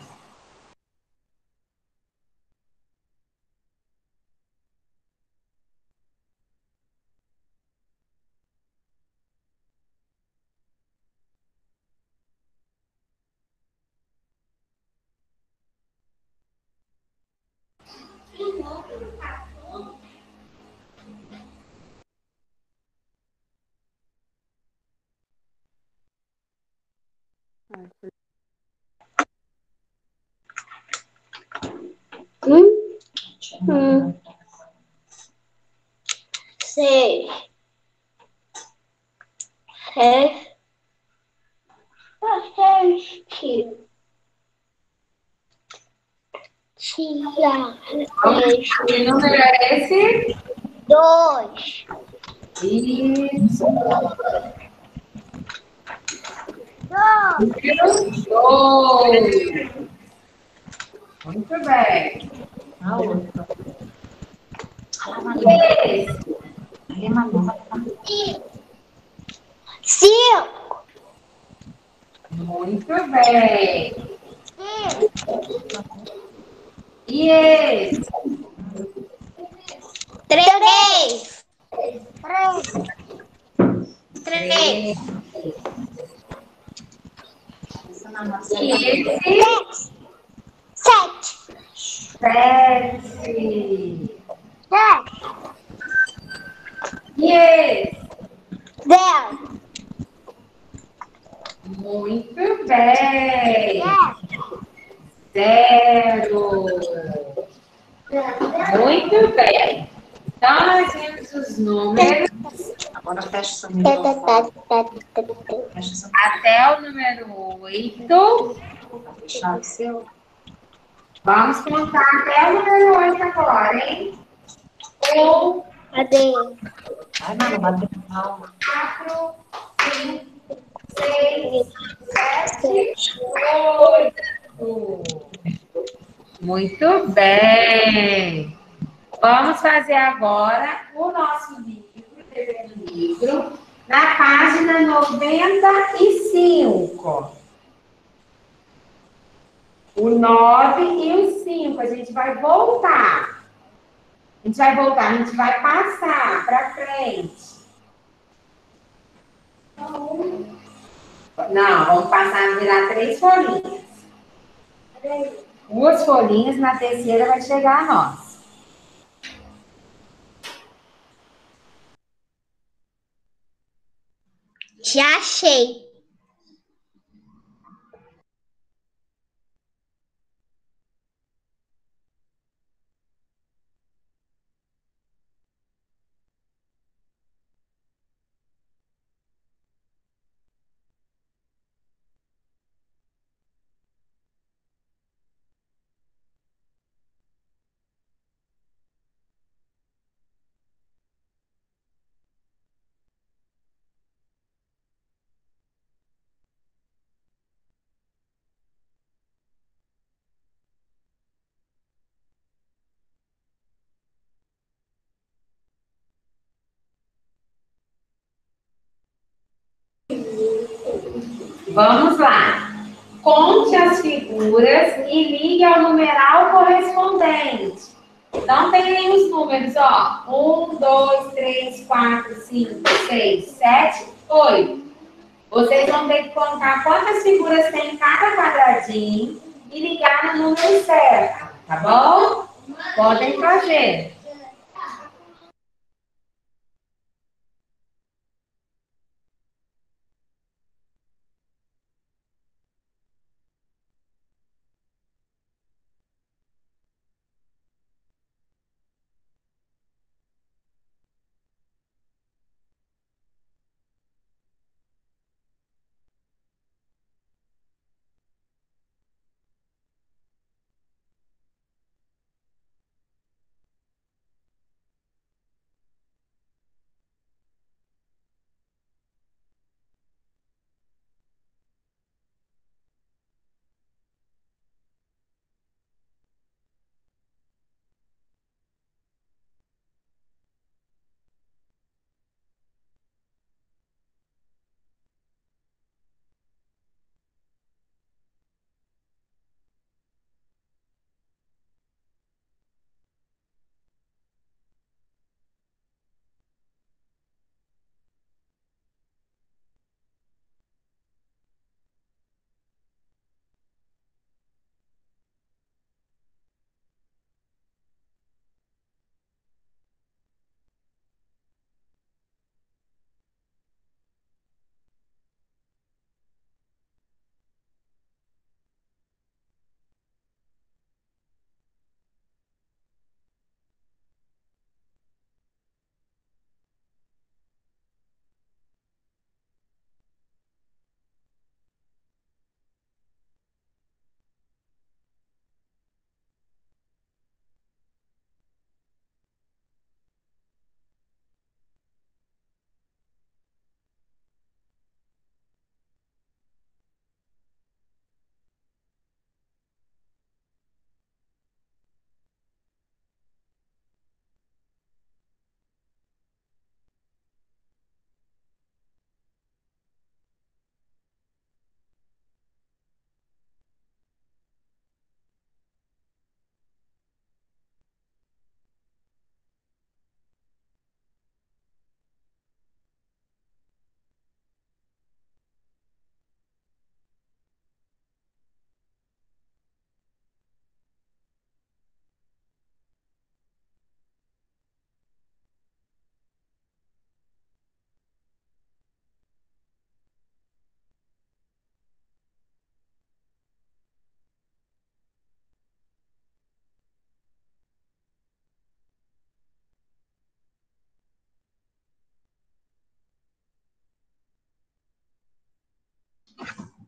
Speaker 2: Seis. 7. 7. Tia.
Speaker 1: Que número é esse?
Speaker 2: 2.
Speaker 1: Isso.
Speaker 2: 2.
Speaker 1: 2. Muito bem.
Speaker 6: A outra.
Speaker 1: 3.
Speaker 2: 5.
Speaker 1: Muito bem.
Speaker 2: 5.
Speaker 1: E esse?
Speaker 2: 3. 3.
Speaker 1: 3.
Speaker 6: E
Speaker 1: E esse?
Speaker 2: 7.
Speaker 1: 7.
Speaker 2: 10.
Speaker 1: E esse?
Speaker 2: 0.
Speaker 1: Muito bem.
Speaker 2: 10.
Speaker 1: 0. Muito bem. Então, nós temos os números
Speaker 6: agora fecha seu microfone. Fecha seu
Speaker 1: até o número 8.
Speaker 6: microfone. Fechado seu.
Speaker 1: Vamos contar até o número 8 agora, hein? 1,
Speaker 2: Cadê?
Speaker 6: Vai, Manu, bater palma.
Speaker 1: 4, 5, 6, 7, 8. Muito bem. Vamos fazer agora o nosso livro, na página 95. O 9 e o 5. A gente vai voltar. A gente vai passar para frente. Não, vamos passar a virar 3 folhinhas. 2 folhinhas, na terceira vai chegar a nós.
Speaker 2: Já achei.
Speaker 1: Vamos lá. Conte as figuras e ligue ao numeral correspondente. Então, tem aí os números, ó. 1, 2, 3, 4, 5, 6, 7, 8. Vocês vão ter que contar quantas figuras tem em cada quadradinho e ligar no número certo, tá bom? Podem fazer.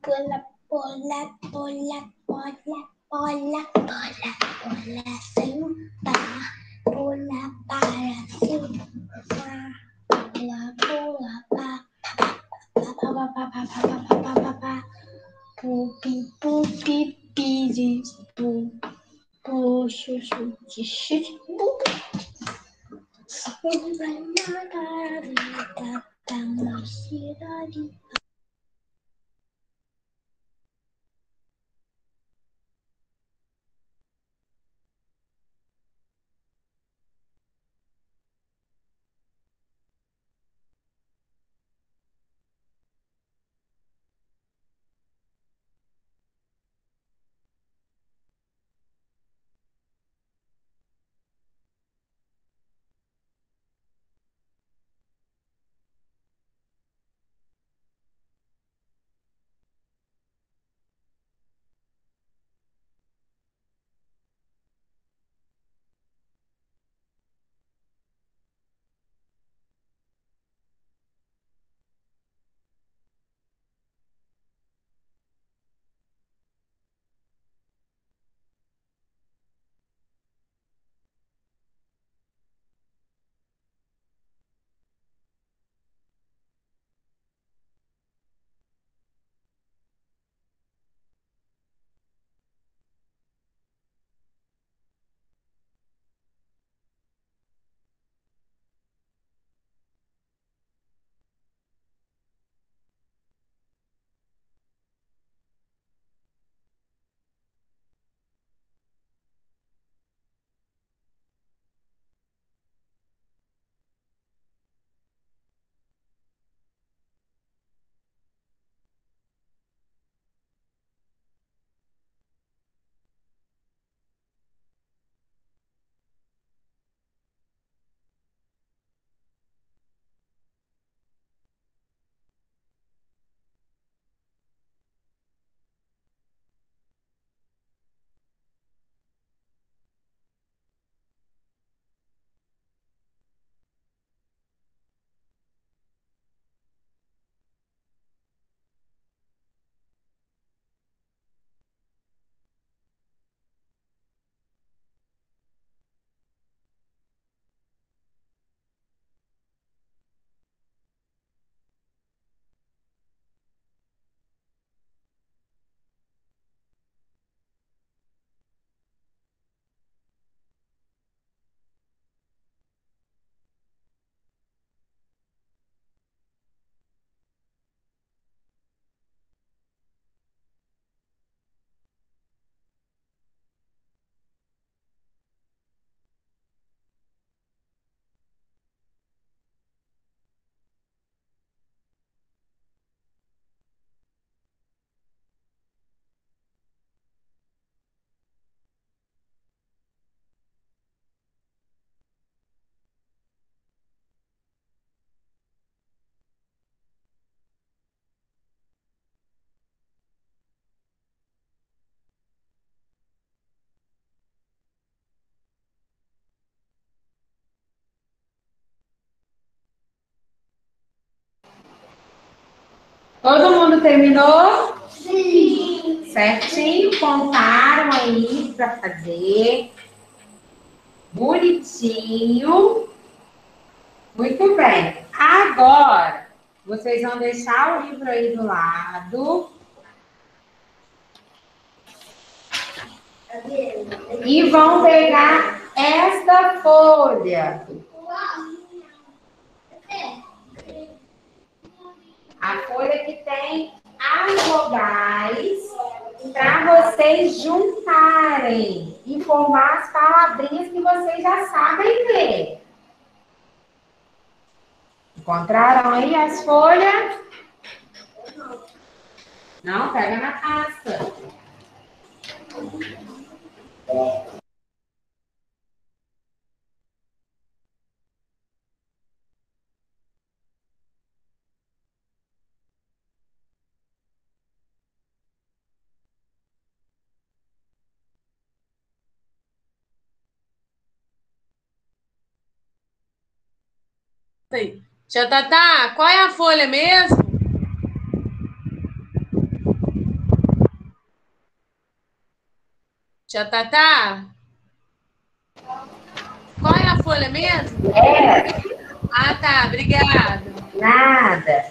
Speaker 2: Bola, bola, bola, bola, bola, bola, bola, sentar. Bola para cima. Bola, bola, pá. Pá, pá, pá, pá, pá, pá, pá, pá, pá, pá. Pupi, pupi, piri, pu. Pu, xuxu, xixi, pu. Vai matar, tá, uma cidade.
Speaker 1: Todo mundo terminou? Sim. Certinho? Contaram aí para fazer. Bonitinho. Muito bem. Agora, vocês vão deixar o livro aí do lado. E vão pegar esta folha. A folha que tem as vogais para vocês juntarem e formar as palavrinhas que vocês já sabem ler. Encontraram aí as folhas? Não, pega na pasta.
Speaker 5: Tia Tatá, qual é a folha mesmo? Tia Tatá, qual é a folha mesmo?
Speaker 1: É,
Speaker 5: Ah, tá, obrigada.
Speaker 1: nada.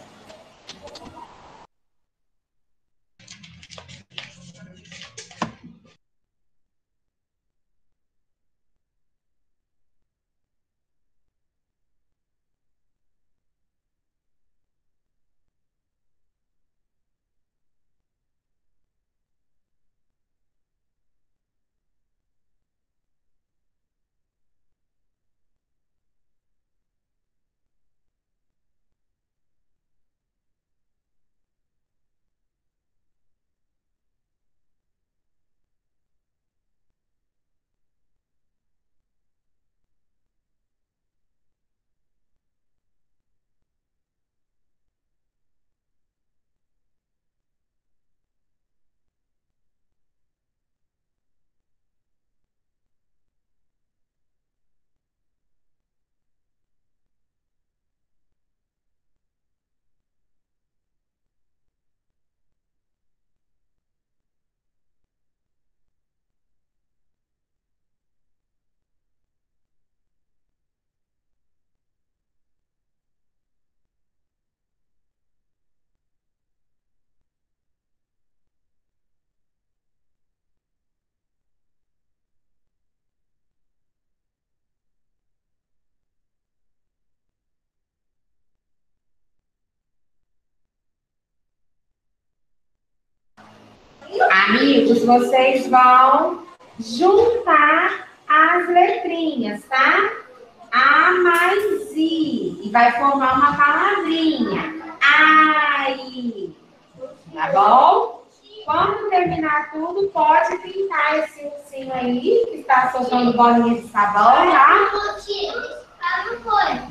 Speaker 1: Amigos, vocês vão juntar as letrinhas, tá? A mais I. E vai formar uma palavrinha. Ai. Tá bom? Quando terminar tudo, pode pintar esse ursinho aí, que está soltando bolinhas de sabão, tá?
Speaker 2: Não foi.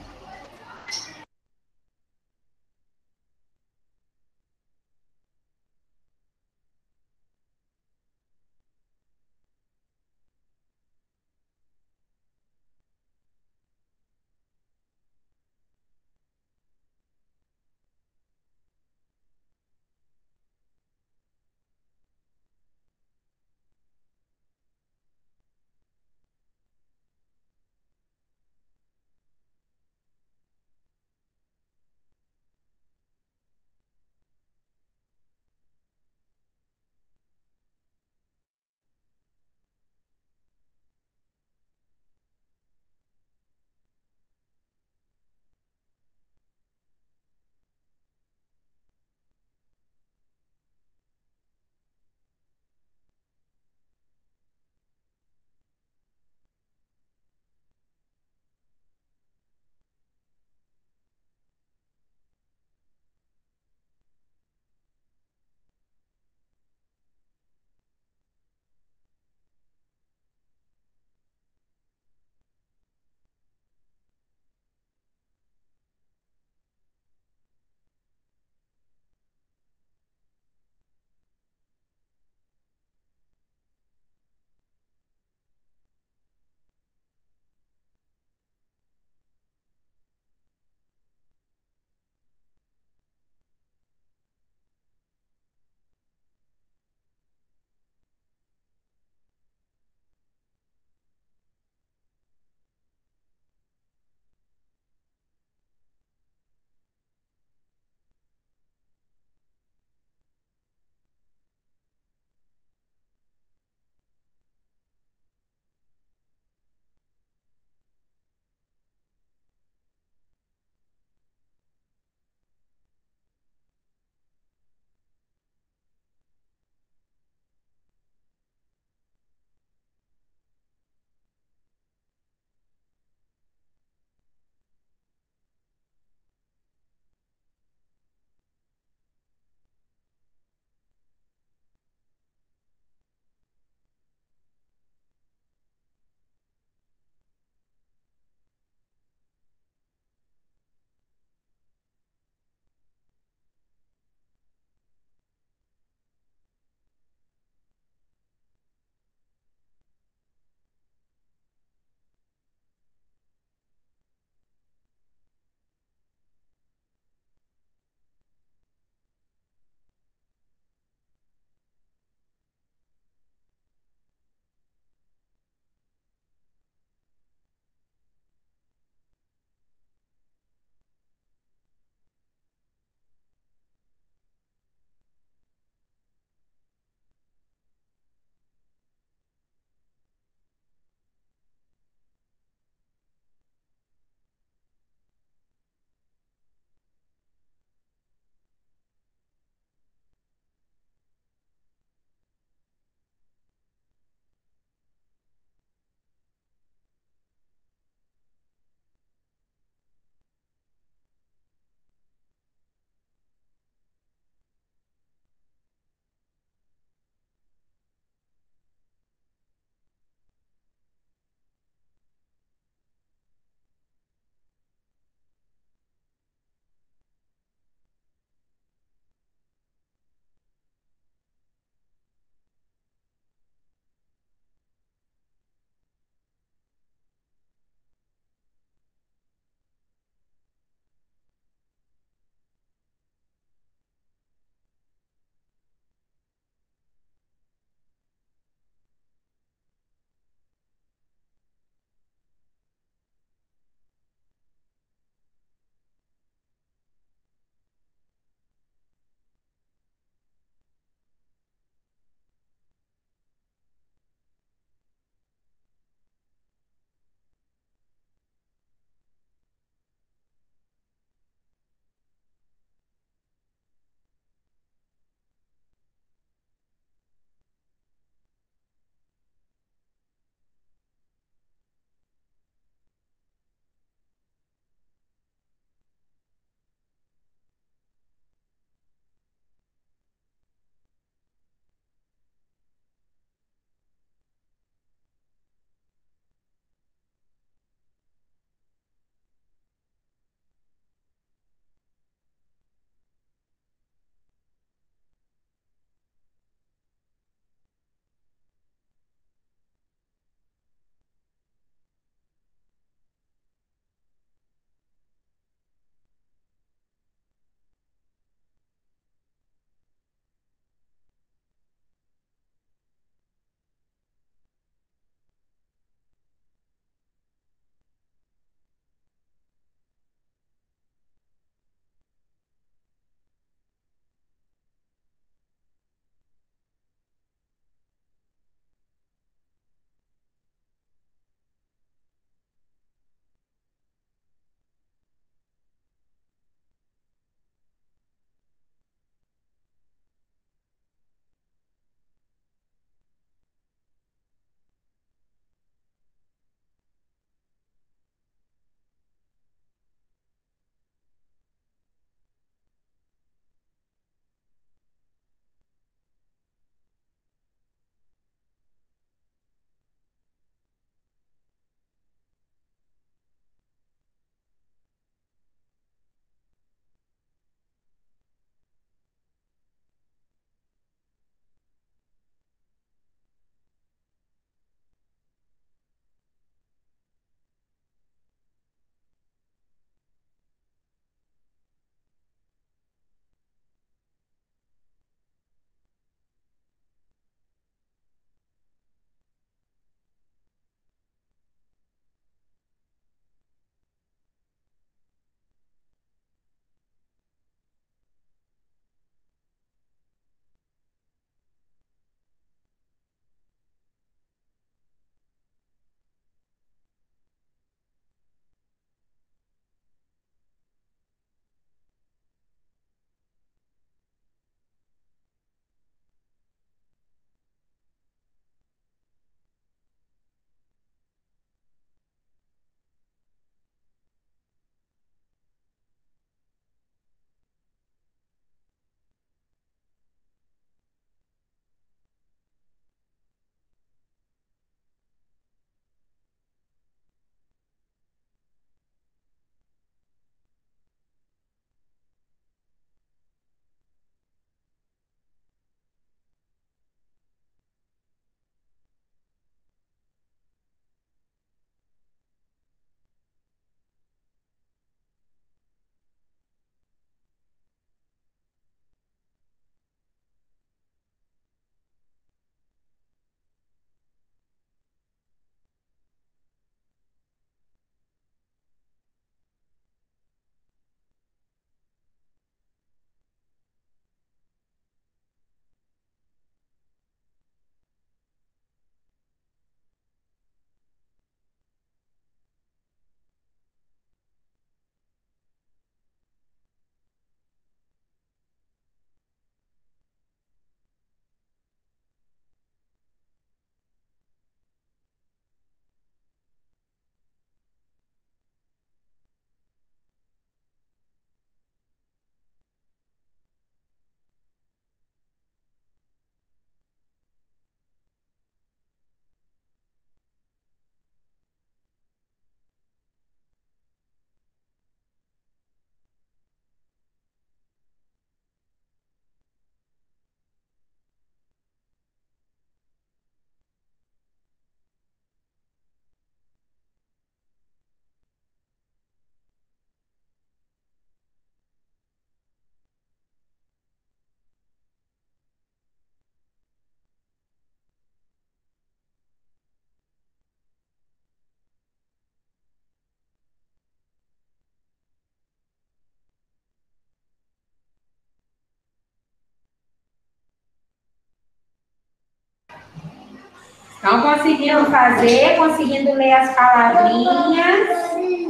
Speaker 1: Estão conseguindo fazer, conseguindo ler as palavrinhas?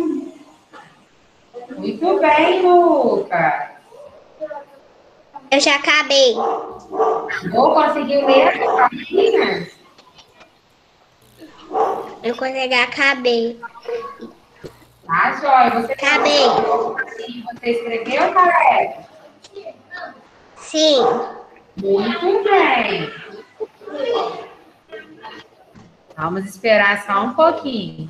Speaker 1: Muito bem, Lucas.
Speaker 2: Eu já acabei.
Speaker 1: Vou conseguir ler as palavrinhas?
Speaker 2: Eu consegui, acabei.
Speaker 1: Tá, Joia. Você
Speaker 2: Acabei.
Speaker 1: Você escreveu, Tarefa?
Speaker 2: Sim.
Speaker 1: Muito bem. Vamos esperar só um pouquinho.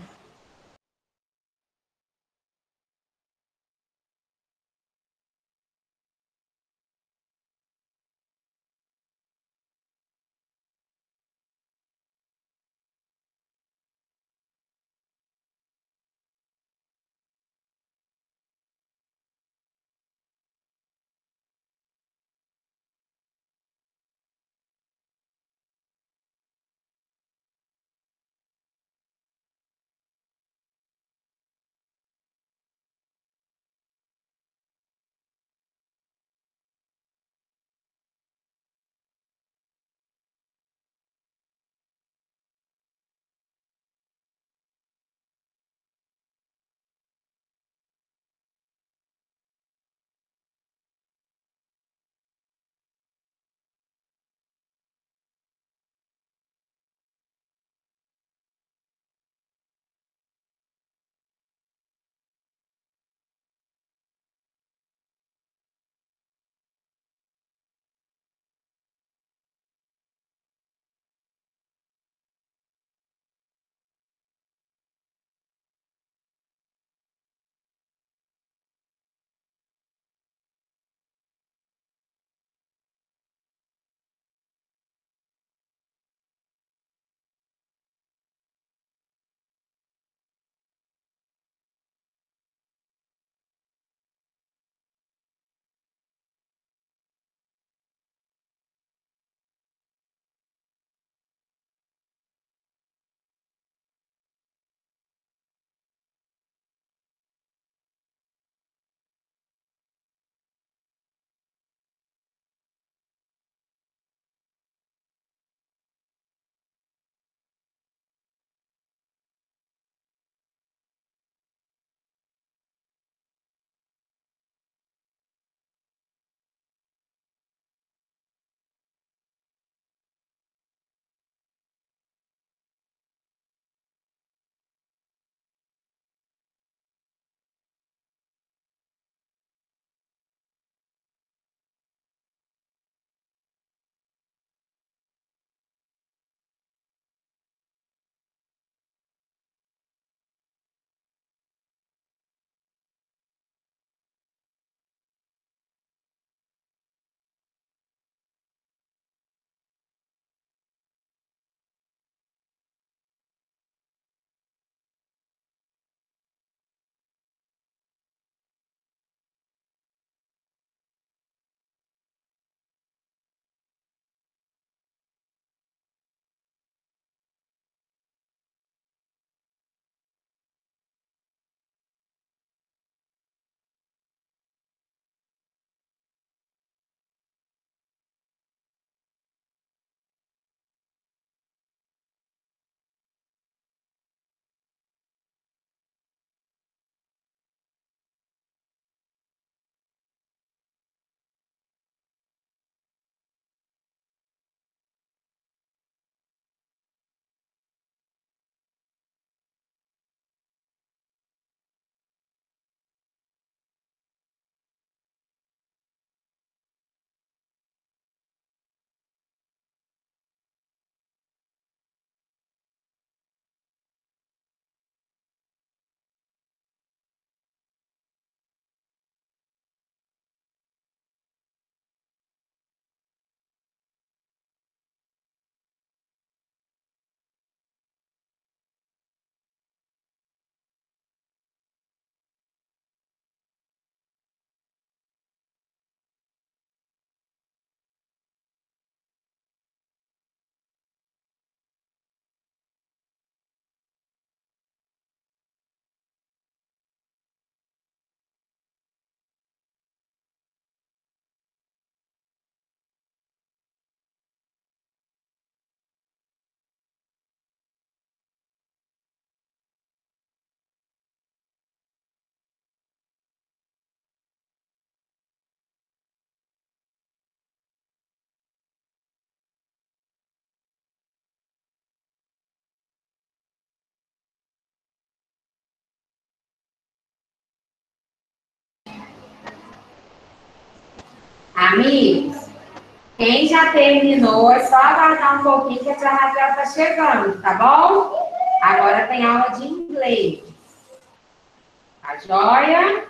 Speaker 1: Amigos, quem já terminou, é só aguardar um pouquinho que a tia Raquel está chegando, tá bom? Agora tem aula de inglês. Tá joia?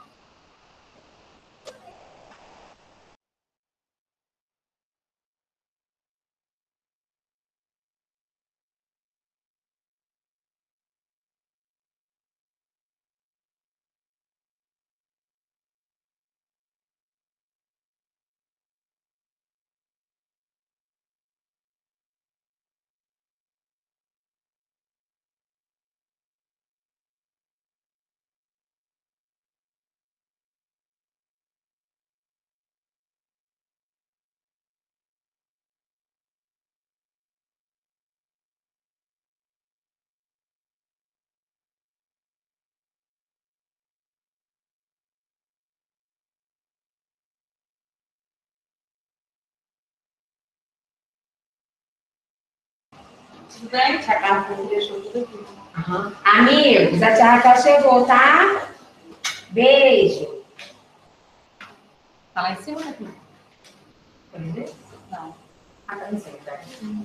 Speaker 3: Tudo bem? Tia Carla deixou tudo aqui.
Speaker 1: Amigos, a tia Raquel chegou, tá? Beijo. Tá lá em cima, né? Pode ver?
Speaker 3: Não.
Speaker 1: Ah, tá em cima, tá?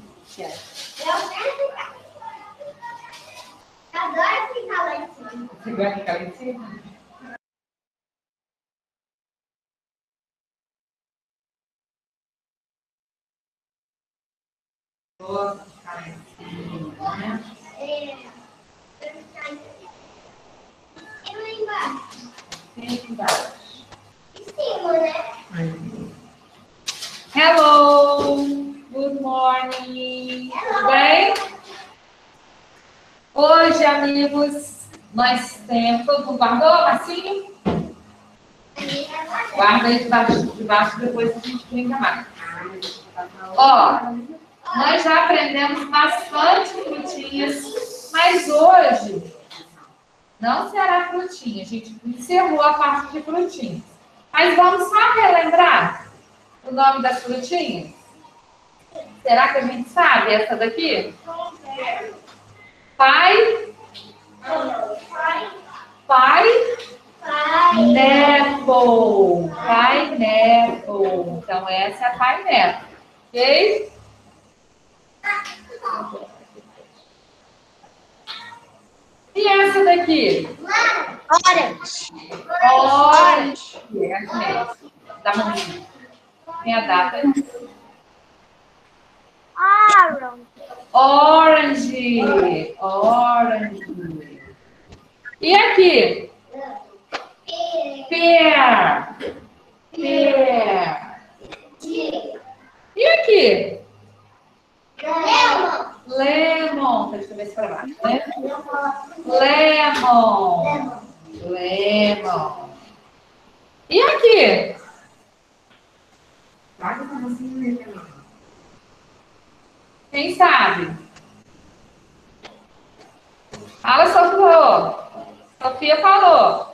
Speaker 2: Eu adoro ficar lá em cima.
Speaker 1: Você vai ficar lá em cima? Vou ficar lá em cima, né?
Speaker 2: E lá embaixo?
Speaker 1: Sempre embaixo.
Speaker 2: Em cima, né?
Speaker 1: Hello! Good morning! Tudo bem? Hoje, amigos, nós temos... Todo mundo guardou, Marcinho? Guarda aí debaixo depois a gente brinca mais. Ó, nós já aprendemos bastante frutinhas, mas hoje não será frutinha. A gente encerrou a parte de frutinhas. Mas vamos só relembrar o nome das frutinhas? Será que a gente sabe essa daqui? Pineapple. Então, essa é a pineapple. Ok? E essa daqui?
Speaker 2: Orange.
Speaker 1: Orange. Essa mesmo. Dá uma olhada. Tem a data.
Speaker 2: Orange.
Speaker 1: Orange. E aqui? Pear. E aqui? Lemon. Deixa eu ver se para baixo, né? Lemon. E aqui? Quem sabe? Fala, Sofia falou.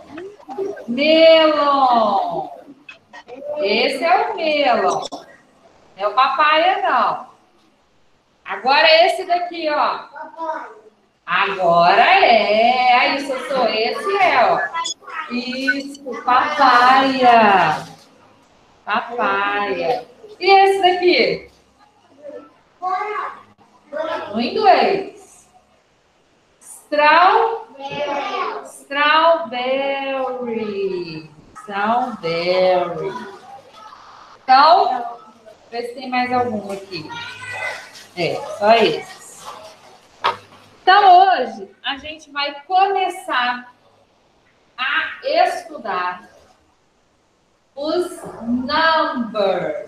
Speaker 1: Melon. Esse é o melon. Não é o papaya, não. Agora esse daqui, ó. Agora é. Aí, Sossô, esse é, ó. Isso, papaya. E esse daqui? No inglês. Strawberry. Então, ver se tem mais algum aqui. Só esses. Então, hoje, a gente vai começar a estudar os numbers.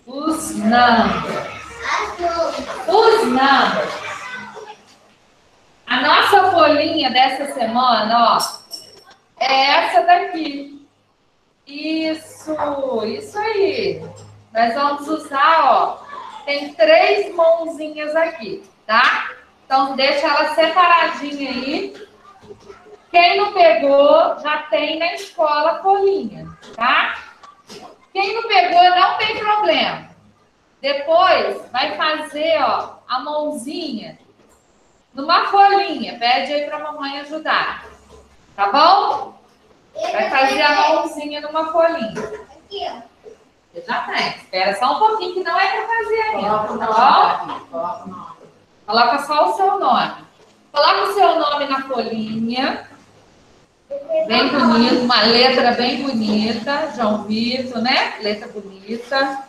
Speaker 1: A nossa folhinha dessa semana, ó, é essa daqui. Isso aí. Nós vamos usar, ó, tem 3 mãozinhas aqui, tá? Então, deixa ela separadinha aí. Quem não pegou, já tem na escola a folhinha, tá? Quem não pegou, não tem problema. Depois, vai fazer, ó, a mãozinha numa folhinha. Pede aí pra mamãe ajudar. Tá bom? Vai fazer a mãozinha numa folhinha. Eu já tenho. Espera só um pouquinho que não é para fazer ainda.
Speaker 3: Coloca o
Speaker 1: Tá
Speaker 3: nome
Speaker 1: bom?
Speaker 3: aqui. Coloca o nome.
Speaker 1: Coloca só o seu nome. Coloca o seu nome na folhinha. Bem bonito, uma letra bem bonita. João Vitor, né? Letra bonita.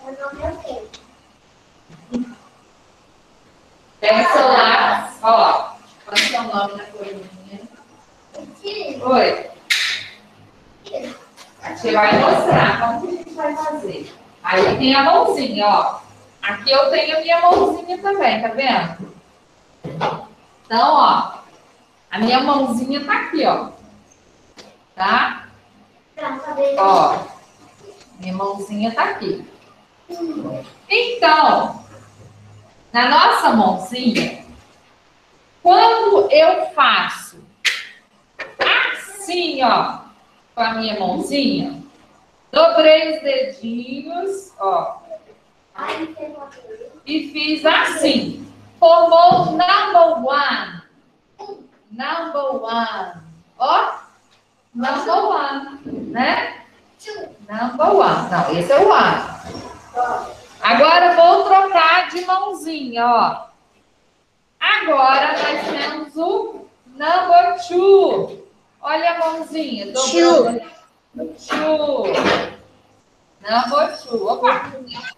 Speaker 1: Pega o seu lápis, ó. Põe seu nome na folhinha. Oi. Você vai mostrar como que a gente vai fazer. Aí tem a mãozinha, ó. Aqui eu tenho a minha mãozinha também, tá vendo? Então, ó. A minha mãozinha tá aqui, ó. Tá? Ó. Minha mãozinha tá aqui. Então, na nossa mãozinha, quando eu faço assim, ó, com a minha mãozinha, dobrei os dedinhos, ó, e fiz assim. Formou number one. Number one. Ó, number one, né? Number one. Não, esse é o one. Agora vou trocar de mãozinha, ó. Agora nós temos o number two. Olha a mãozinha. Dobrou. Two. Number two. Opa.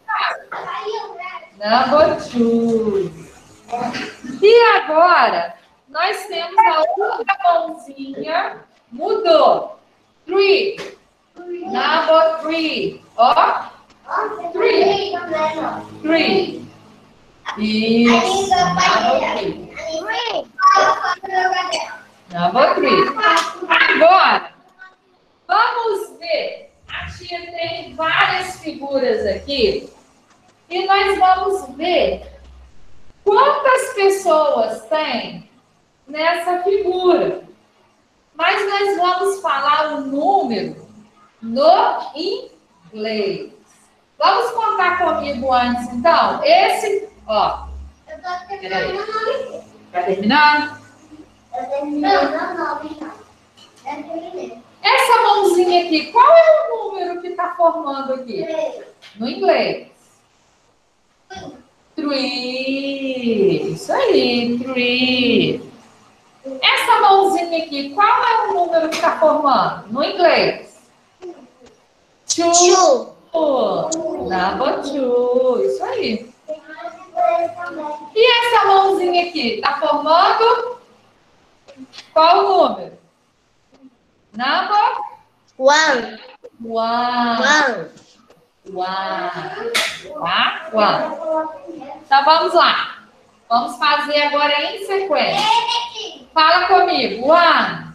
Speaker 1: Number two. E agora nós temos a outra mãozinha. Mudou. Three. Number three. Ó. Three. Three. Isso. Number three. Agora, vamos ver. A tia tem várias figuras aqui. E nós vamos ver quantas pessoas tem nessa figura. Mas nós vamos falar o número no inglês. Vamos contar comigo antes, então? Esse, ó. Peraí. Tá terminando? Essa mãozinha aqui, qual é o número que está formando aqui? No inglês. Three. Isso aí, three. Essa mãozinha aqui, qual é o número que está formando? No inglês. Two. Number two. Isso aí. E essa mãozinha aqui, está formando qual o número? Number
Speaker 2: One.
Speaker 1: one. Tá? One. Então vamos lá. Vamos fazer agora em sequência. Fala comigo. One.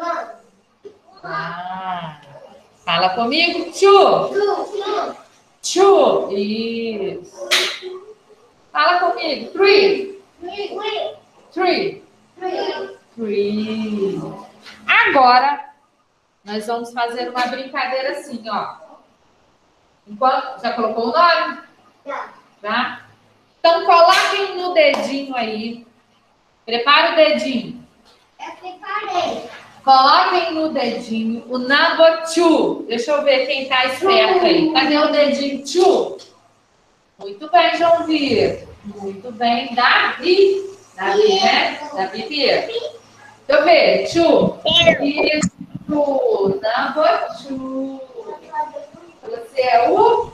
Speaker 1: Fala comigo. Two. Two. Isso. Fala comigo. Three. Three. Three. Agora, nós vamos fazer uma brincadeira assim, ó. Enquanto, já colocou o nome? Já. Então, coloquem no dedinho aí. Prepara o dedinho.
Speaker 2: Eu preparei.
Speaker 1: Coloquem no dedinho o number two. Deixa eu ver quem tá esperto aí. Cadê o dedinho two? Muito bem, João Vitor. Muito bem, Davi. Davi, né? Davi Vitor. Deixa eu ver. Two. Isso. Number two. Você é o...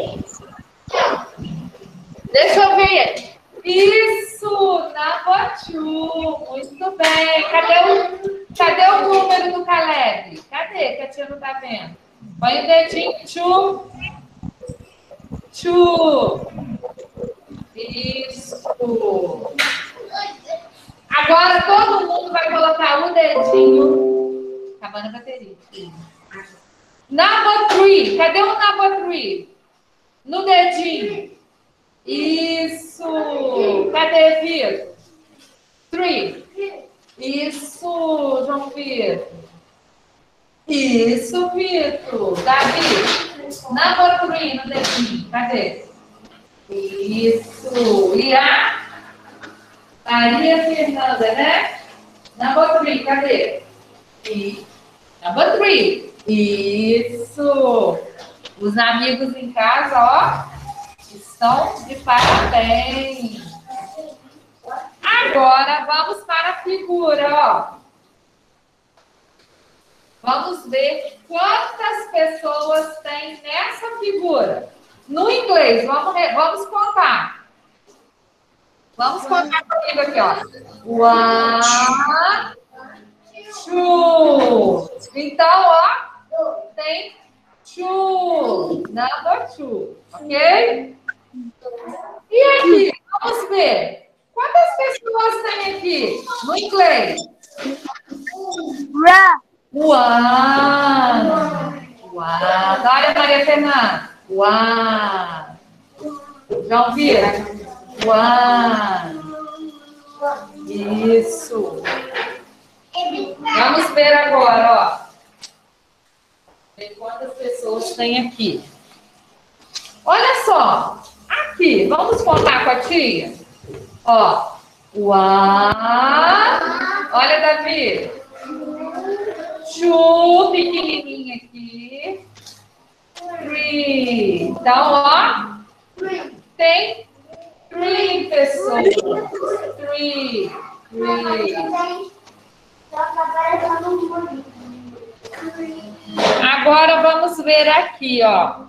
Speaker 1: Deixa eu ver. Isso. Number two. Muito bem. Cadê o número do Caleb? Cadê? Que a tia não tá vendo. Põe o dedinho. Two. Two. Isso. Agora todo mundo vai colocar o dedinho. Acabando a bateria. Number three. Cadê o number three? No dedinho. Isso. Cadê, Vitor? Three. Isso, João Vitor. Isso, Vitor. Davi. Number three no dedinho. Cadê? Isso. E a Maria Fernanda, né? Number three. Cadê? E number three. Isso. Os amigos em casa, ó, estão de parabéns. Agora, vamos para a figura, ó. Vamos ver quantas pessoas tem nessa figura. No inglês, vamos contar. Vamos contar comigo aqui, ó. 1, 2. Então, ó, tem 2. Number 2. Ok? E aqui, vamos ver. Quantas pessoas tem aqui no inglês? 1. Olha, Maria Fernanda. 1. João Vira. 1. Isso. Vamos ver agora, ó. Ver quantas pessoas tem aqui. Olha só. Aqui, vamos contar com a tia? Ó. 1. Olha, Davi. 2, pequenininha aqui. 3. Então, ó. Tem 3 pessoas. 3. Agora vamos ver aqui, ó.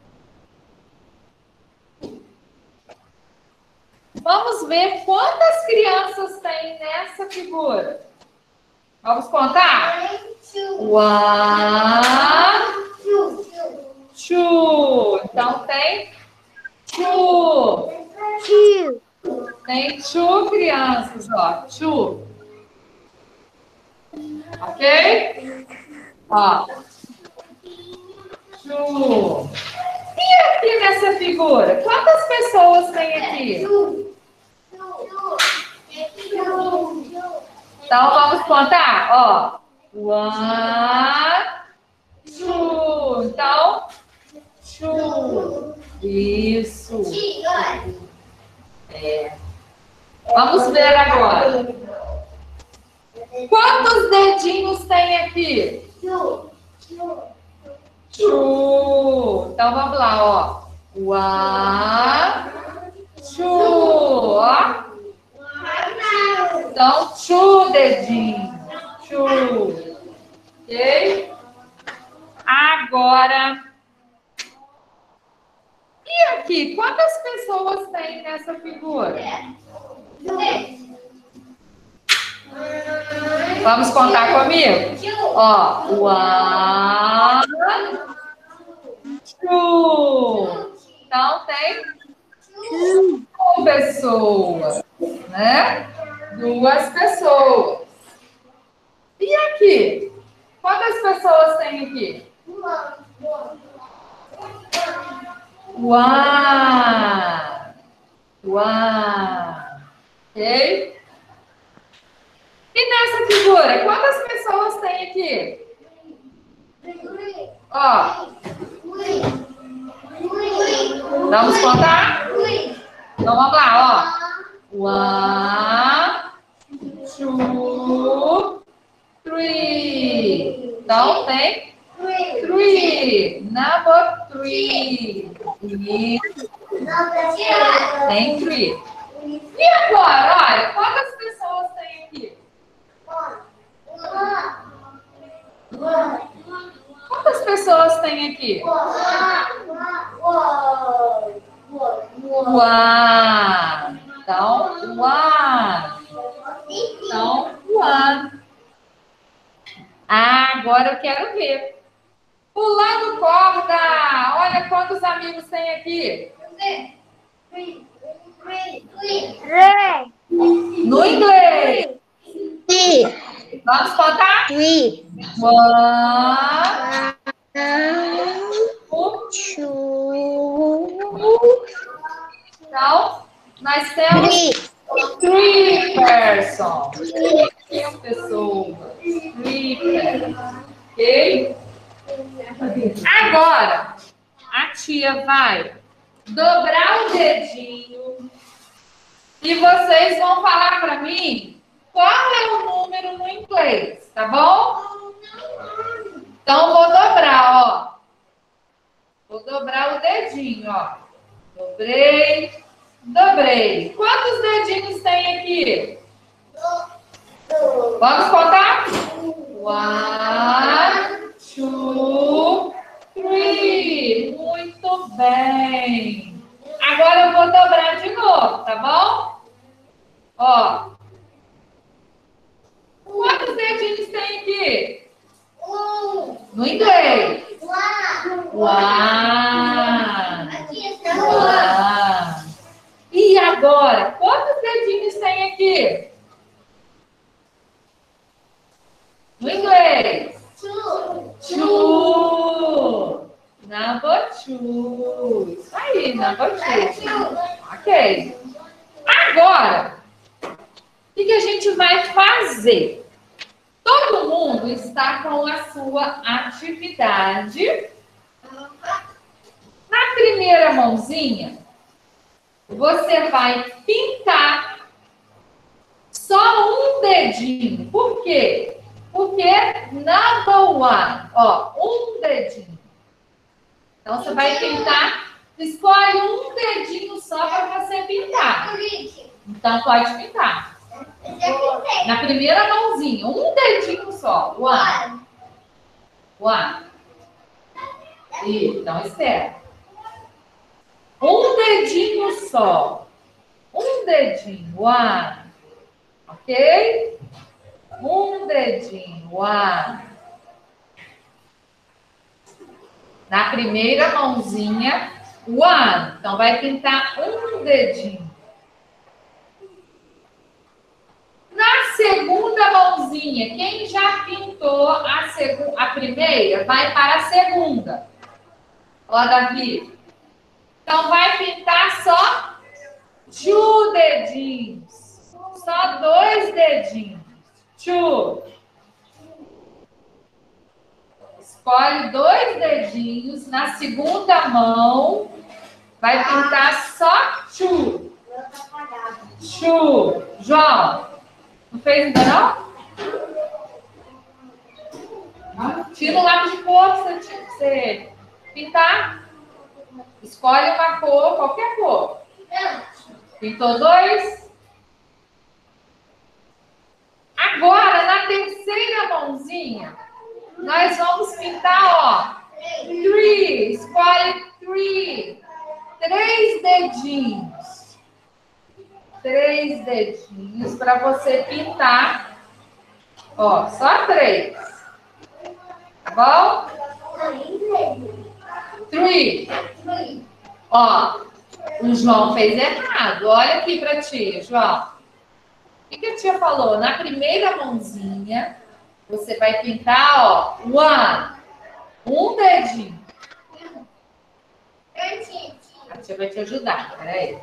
Speaker 1: Vamos ver quantas crianças tem nessa figura. Vamos contar? 1, 2. Então tem 2. Tem 2 crianças, ó. 2. Ok? Ó. 2. E aqui nessa figura? Quantas pessoas tem aqui? Então vamos contar, ó. 1, 2. Então, 2. Isso. Vamos ver agora. Quantos dedinhos tem aqui? 2. Então vamos lá, ó. 1, 2. Ó. Então, 2 dedinhos. 2. Ok? Agora. E aqui, quantas pessoas tem nessa figura? Vamos contar comigo? Ó, 1, 2. Então, tem 2 pessoas, né? 2 pessoas. E aqui? Quantas pessoas tem aqui? 1. Ok? E nessa figura, quantas pessoas tem aqui? Ó. Vamos contar? Então vamos lá, ó. 1, 2, 3. Então tem 3. Number 3. Tem 3. E agora, olha, quantas pessoas tem aqui? Quantas pessoas tem aqui? 1. Então, 1. Então, 1. Agora eu quero ver. Pulando corda. Olha quantos amigos tem aqui. No inglês. Vamos contar?
Speaker 2: 3.
Speaker 1: 1,
Speaker 2: 2.
Speaker 1: Então, nós temos 3 persons. 3 pessoas. 3 persons. Ok? Agora, a tia vai dobrar o dedinho e vocês vão falar para mim qual é o número no inglês, tá bom? Então, vou dobrar, ó. Vou dobrar o dedinho, ó. Dobrei, dobrei. Quantos dedinhos tem aqui? Vamos contar? 1, 2, 3. Muito bem. Agora eu vou dobrar de novo, tá bom? Ó. Quantos dedinhos tem aqui? No inglês. 1. E agora, quantos dedinhos tem aqui? No inglês. 2. Number 2. Isso aí, number 2. Ok. Agora, o que a gente vai fazer? Todo mundo está com a sua atividade. Na primeira mãozinha, você vai pintar só um dedinho. Por quê? Porque number 1, ó, um dedinho. Então, você vai pintar, escolhe um dedinho só para você pintar. Então, pode pintar. Na primeira mãozinha, um dedinho só. 1. Então, espera. Um dedinho só. Um dedinho. 1. Ok? Um dedinho. 1. Na primeira mãozinha, 1. Então, vai pintar um dedinho. Na segunda mãozinha, quem já pintou a primeira, vai para a segunda. Ó, Davi. Então, vai pintar só 2 dedinhos. Só 2 dedinhos. 2. Escolhe 2 dedinhos. Na segunda mão, vai pintar só 2. 2. João. Não fez ainda não? Tira o lápis de cor pra você pintar. Escolhe uma cor, qualquer cor. Pintou 2. Agora, na terceira mãozinha, nós vamos pintar, ó, 3. Escolhe 3. 3 dedinhos. 3 dedinhos para você pintar. Ó, só 3. Tá bom? 3. Ó, o João fez errado. Olha aqui para tia, João. O que a tia falou? Na primeira mãozinha, você vai pintar, ó, 1 dedinho. A tia vai te ajudar. Peraí.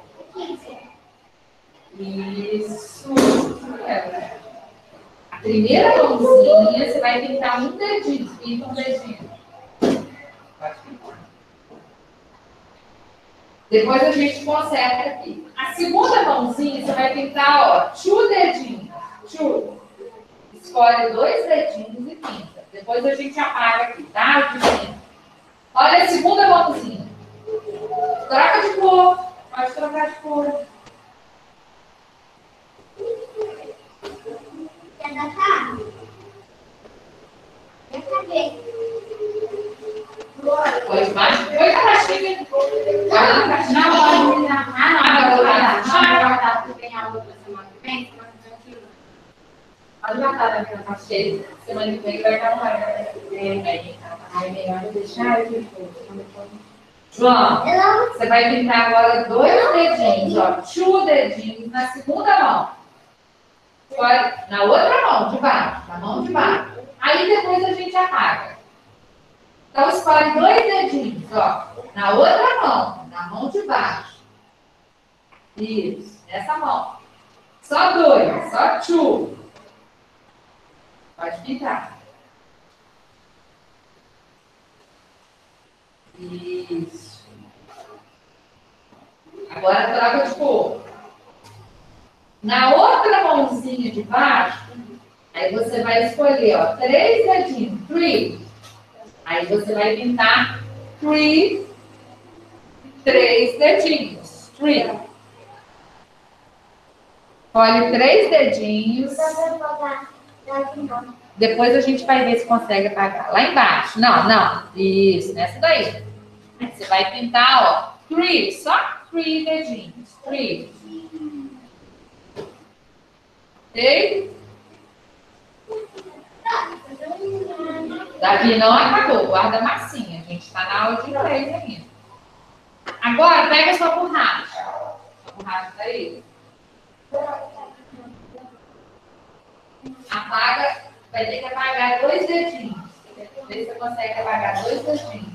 Speaker 1: Isso. A primeira mãozinha, você vai pintar um dedinho. Pinta um dedinho. Pode pintar. Depois a gente conserta aqui. A segunda mãozinha, você vai pintar, ó, 2 dedinhos. 2. Escolhe 2 dedinhos e pinta. Depois a gente apaga aqui, tá? Olha a segunda mãozinha. Troca de cor. Pode trocar de cor. Foi baixo? Foi caixinha. Vai na caixinha. Pode matar naquela caixinha. Semana que vem vai acabar. Aí melhor eu deixar aqui. João, você vai pintar agora 2 dedinhos, ó. 2 dedinhos na segunda mão. Na outra mão, de baixo. Na mão de baixo. Aí depois a gente apaga. Então, escolhe 2 dedinhos, ó. Na outra mão. Na mão de baixo. Isso. Nessa mão. Só 2. Só 2. Pode pintar. Isso. Agora troca de cor. Na outra mãozinha de baixo, aí você vai escolher, ó, 3 dedinhos. 3. Aí você vai pintar 3 3 dedinhos. 3. Colhe 3 dedinhos. Depois a gente vai ver se consegue apagar. Lá embaixo. Não, não. Isso, nessa daí. Você vai pintar, ó. 3. Só 3 dedinhos. 3. Ok? Davi não acabou. Guarda a massinha. A gente está na aula de inglês ainda. Agora, pega a sua borracha. A borracha tá aí. Apaga. Vai ter que apagar 2 dedinhos. Vê se você consegue apagar 2 dedinhos.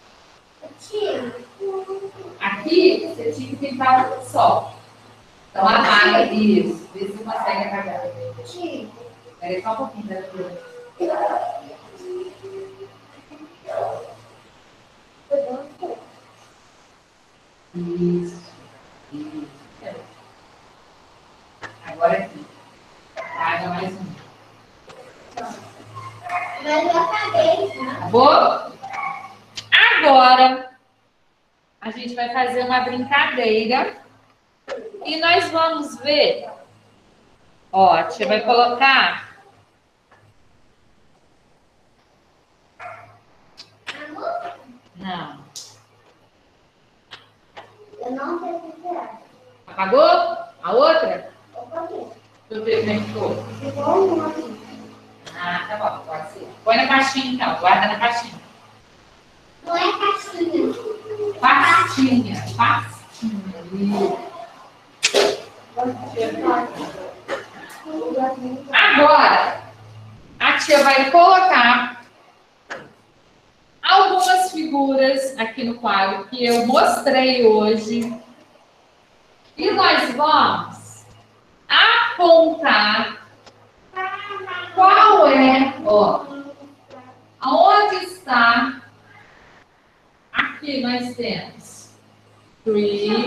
Speaker 1: Aqui, você tinha que pintar um só. Então, apaga isso. Vê se você consegue apagar. Espera só um pouquinho. Isso. Isso. Agora aqui. Apaga mais um.
Speaker 2: Mas eu apaguei, tá?
Speaker 1: Acabou? Agora, a gente vai fazer uma brincadeira e nós vamos ver. Ó, a tia vai colocar. Não.
Speaker 2: Eu não sei o que é.
Speaker 1: Apagou? A outra?
Speaker 2: Eu apaguei.
Speaker 1: Deixa eu ver como é que ficou.
Speaker 2: Ficou um aqui.
Speaker 1: Ah, tá bom. Pode ser. Põe na caixinha então. Guarda na caixinha.
Speaker 2: Não é caixinha.
Speaker 1: Pastinha. Pastinha. Agora, a tia vai colocar algumas figuras aqui no quadro que eu mostrei hoje. E nós vamos apontar qual é, ó, aonde está. Aqui nós temos 3.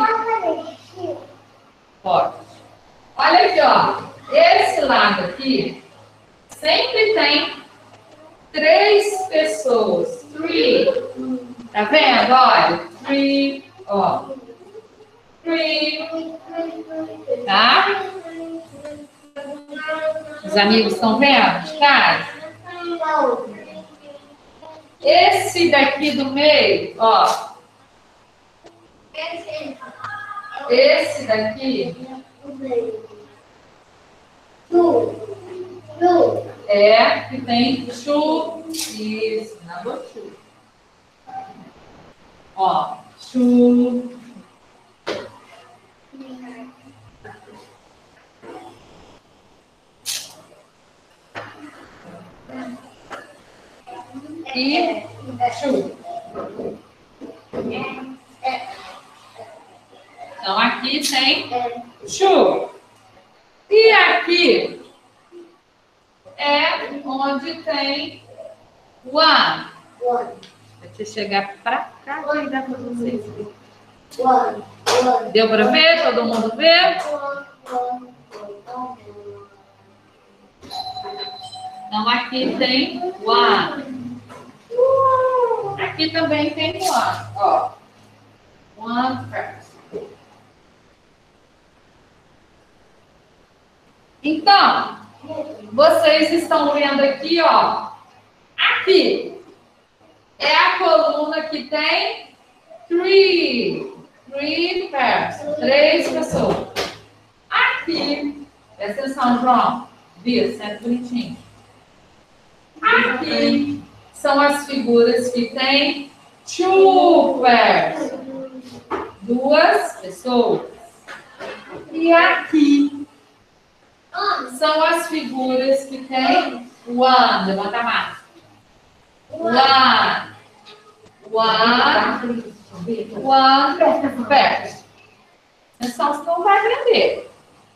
Speaker 1: Pode. Olha aqui, ó. Esse lado aqui sempre tem 3 pessoas. 3. Tá vendo? Olha. 3. Ó. 3. Tá? Os amigos estão vendo? Tá? Esse daqui do meio, ó. Esse daqui é que tem chu. Isso, na chu. Ó, chu. E chu. Então, aqui tem chu. E aqui é onde tem one. Deixa eu chegar para cá e dar para vocês verem. Deu para ver? Todo mundo vê? Então, aqui tem one. Aqui também tem one. Ó. One first. Então, vocês estão vendo aqui, ó. Aqui é a coluna que tem 3 persons, 3 pessoas. Aqui, presta atenção, João. Viu? Senta bonitinho. Aqui são as figuras que tem 2 persons, 2 pessoas. E aqui são as figuras que tem one. Levanta a mão. One person. Atenção, você não vai aprender.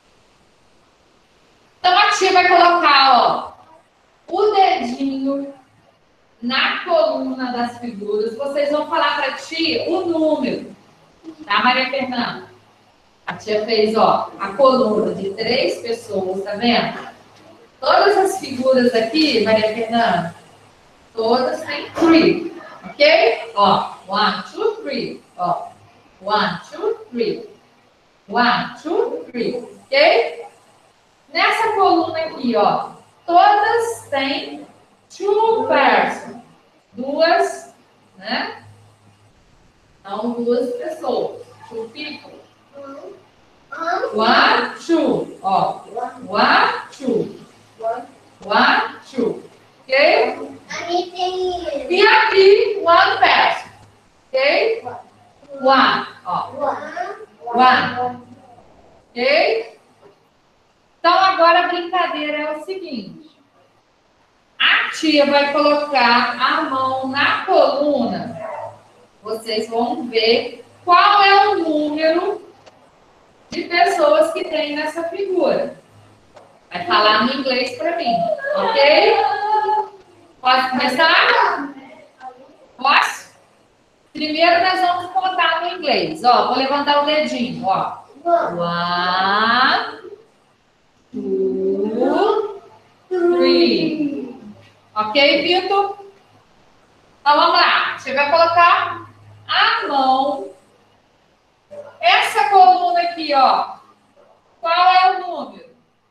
Speaker 1: Então, a tia vai colocar, ó, o dedinho na coluna das figuras. Vocês vão falar para a tia o número. Tá, Maria Fernanda? A tia fez, ó, a coluna de 3 pessoas, tá vendo? Todas as figuras aqui, Maria Fernanda, todas têm 3, ok? Ó, 1, 2, 3, ó. 1, 2, 3. 1, 2, 3. Ok? Nessa coluna aqui, ó, todas têm 2 persons. Duas, né? Então, duas pessoas. 2 people. 1, 2. Ó. 1, 2. 1, 2. Ok? E aqui, 1 person. Ok? 1. Ó. 1. Ok? Então, agora a brincadeira é o seguinte. A tia vai colocar a mão na coluna. Vocês vão ver qual é o número de pessoas que tem nessa figura. Vai falar no inglês para mim, ok? Posso começar? Posso? Primeiro nós vamos contar no inglês. Ó, vou levantar o dedinho, ó. 1, 2, 3. Ok, Vitor? Então, vamos lá. Você vai colocar a mão. Essa coluna aqui, ó. Qual é o número?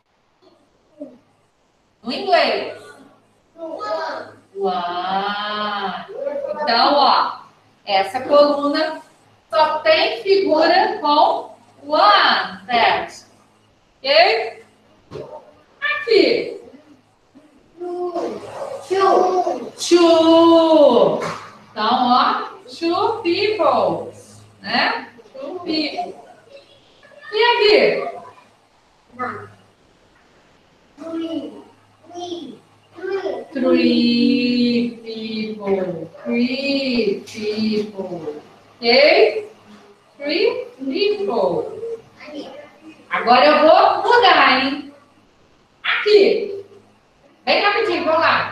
Speaker 1: No inglês. 1. Então, ó. Essa coluna só tem figura com 1 person. Ok? Aqui. 2. Então, ó, 2 people, né? 2 people. E aqui? 3 people. 3 people. Ok? 3 people. Agora eu vou mudar, hein? Aqui. Vem rapidinho, vamos lá.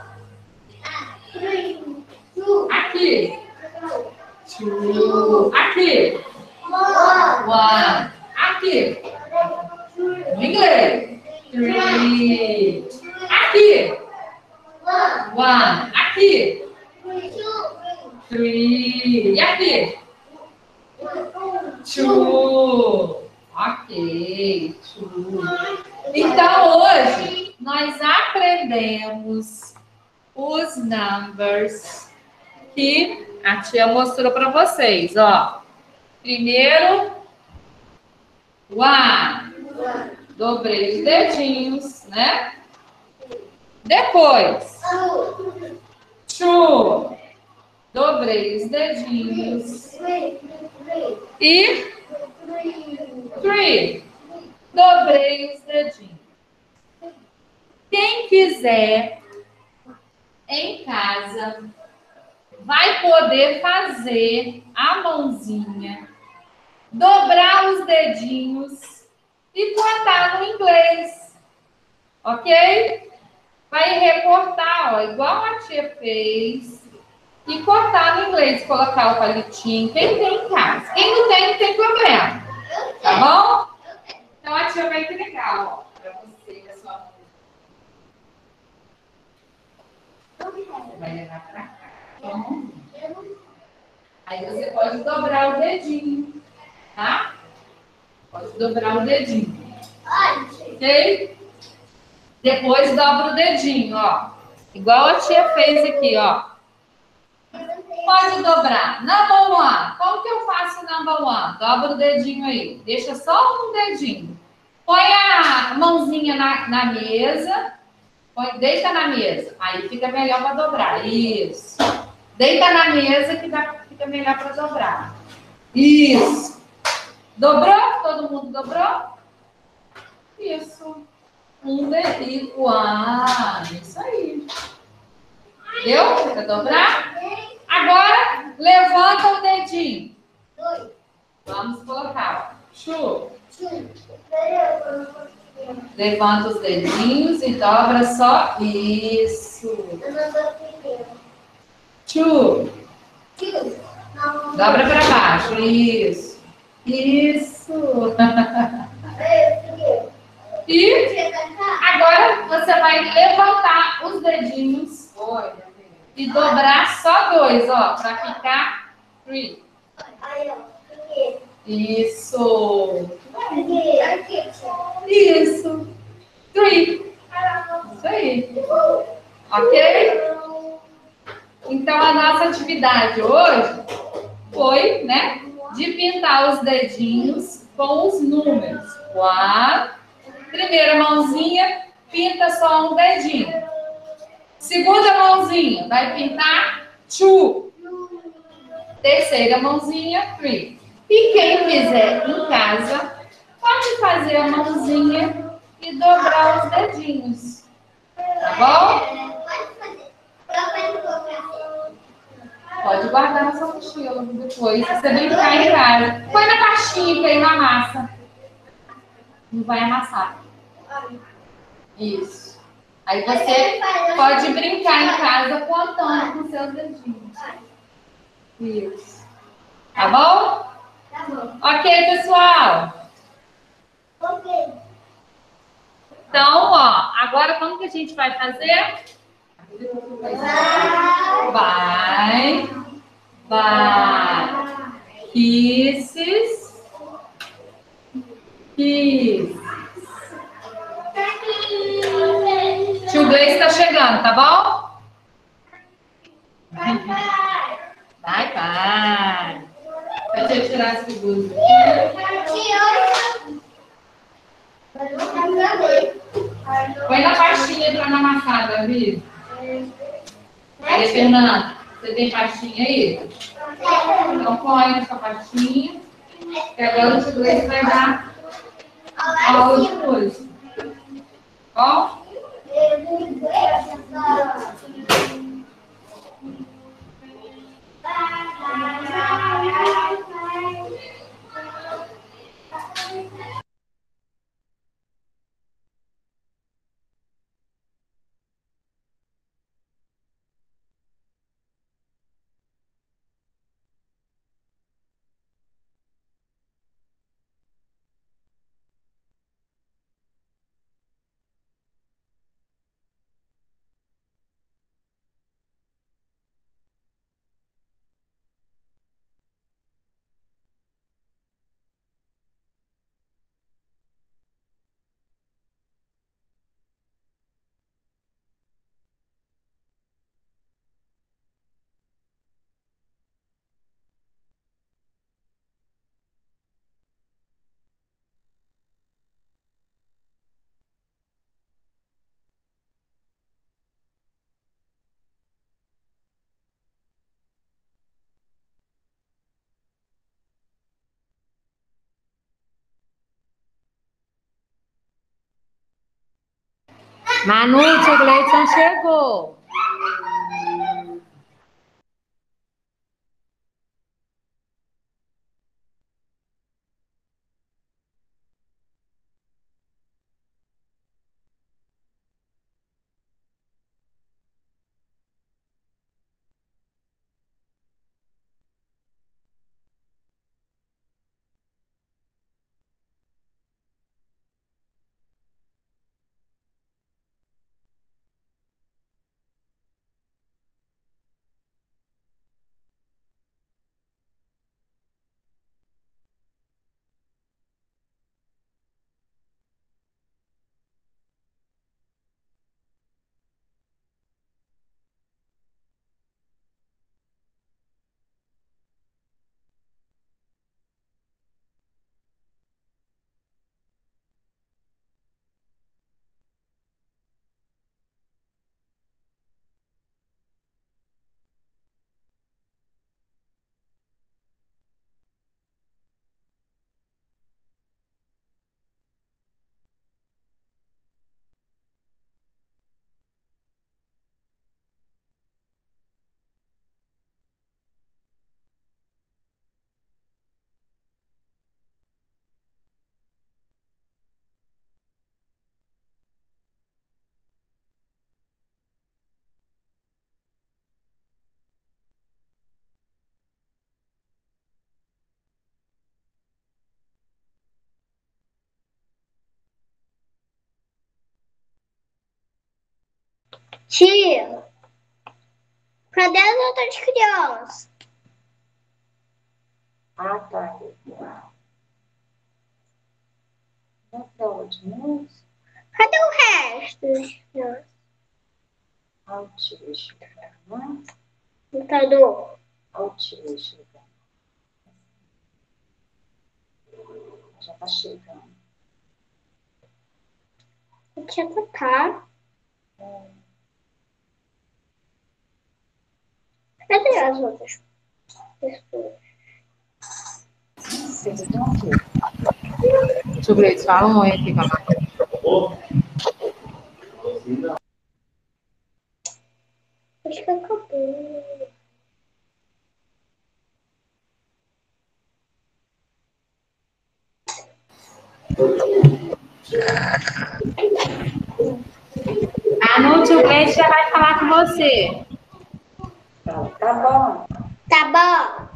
Speaker 1: Aqui. 2. Aqui. 1. Aqui. No inglês. 3. Aqui. 1. Aqui. 3. E aqui? 2. Ok. 2. Então, hoje, nós aprendemos os numbers que a tia mostrou para vocês, ó. Primeiro, 1. Dobrei os dedinhos, né? Depois, 2. Dobrei os dedinhos. E 3. Dobrei os dedinhos. Quem quiser, em casa, vai poder fazer a mãozinha, dobrar os dedinhos e contar no inglês. Ok? Vai recortar, ó, igual a tia fez. E cortar no inglês, colocar o palitinho. Quem tem em casa. Quem não tem, não tem problema. Tá bom? Então, a tia vai entregar, ó, para você, da sua mão. Vai levar para cá. Então, aí você pode dobrar o dedinho, tá? Pode dobrar o dedinho. Ok? Depois dobra o dedinho, ó. Igual a tia fez aqui, ó. Pode dobrar. Number 1. Como que eu faço number 1? Dobra o dedinho aí. Deixa só um dedinho. Põe a mãozinha na mesa. Deita na mesa. Aí fica melhor para dobrar. Isso. Deita na mesa que fica melhor para dobrar. Isso. Dobrou? Todo mundo dobrou? Isso. Um dedinho. Isso aí. Deu? Para dobrar? Agora, levanta o dedinho. Vamos colocar. Chu. Levanta os dedinhos e dobra só. Isso. Chu. Dobra para baixo. Isso. Isso. E agora você vai levantar os dedinhos e dobrar só 2, ó, para ficar 3. Isso. Isso. Three. Isso aí. Ok? Então, a nossa atividade hoje foi, né, de pintar os dedinhos com os números. One. Primeira mãozinha, pinta só um dedinho. Segunda mãozinha, vai pintar two. Terceira mãozinha, three. E quem fizer em casa, pode fazer a mãozinha e dobrar os dedinhos. Tá bom? Pode guardar na sua mochila depois. Se você brincar em casa. Põe na caixinha que aí não amassa. Não vai amassar. Isso. Aí você pode brincar em casa contando com seus dedinhos. Isso. Tá bom?
Speaker 2: Tá bom.
Speaker 1: Ok, pessoal?
Speaker 2: Ok.
Speaker 1: Então, ó, agora como que a gente vai fazer? Vai. Kisses. Kiss. Tio Gleice está chegando, tá bom? Vai. Deixa eu tirar as figuras aqui. Põe na pastinha para não amassar, Davi. Aí, Fernanda, você tem pastinha aí? Então põe nessa pastinha. E agora o tio Gleice vai dar aula de música. Bom? Manu, o tio Gleison chegou.
Speaker 2: Tia, cadê as outras crianças?
Speaker 6: Ah, tá. Não é aula de música?
Speaker 2: Cadê o resto?
Speaker 6: Autística, né?
Speaker 2: Computador.
Speaker 6: Autística. Já tá chegando.
Speaker 2: O que tá? Cadê as outras pessoas?
Speaker 6: Vocês estão aqui.
Speaker 1: Sobre eles falam oi aqui, calma.
Speaker 2: Acho que acabou.
Speaker 1: A Nutio Gleide já vai falar com você.
Speaker 6: Tá bom.
Speaker 2: Tá bom.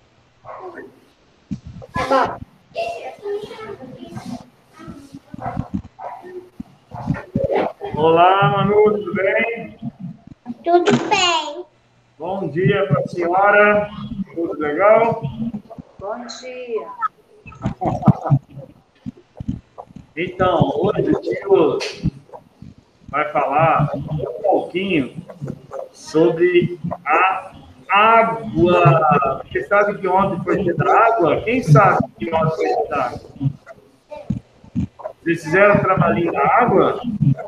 Speaker 2: Tá bom.
Speaker 7: Olá, Manu, tudo bem?
Speaker 2: Tudo bem.
Speaker 7: Bom dia para a senhora. Tudo legal?
Speaker 6: Bom dia.
Speaker 7: Então, hoje o tio vai falar um pouquinho sobre a água. Você sabe que ontem foi dia da água? Quem sabe que ontem foi dia da água? Vocês fizeram um trabalhinho na água?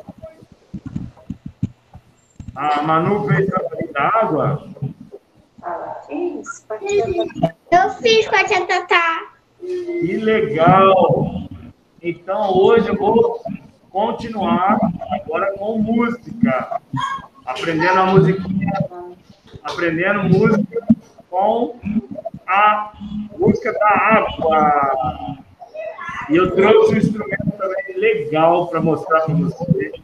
Speaker 7: A Manu fez trabalhinho na água?
Speaker 6: Fiz?
Speaker 2: Eu fiz com a tia Tatá.
Speaker 7: Que legal! Então, hoje eu vou continuar agora com música. Aprendendo a musiquinha, aprendendo música com a música da água. E eu trouxe um instrumento também legal para mostrar para vocês.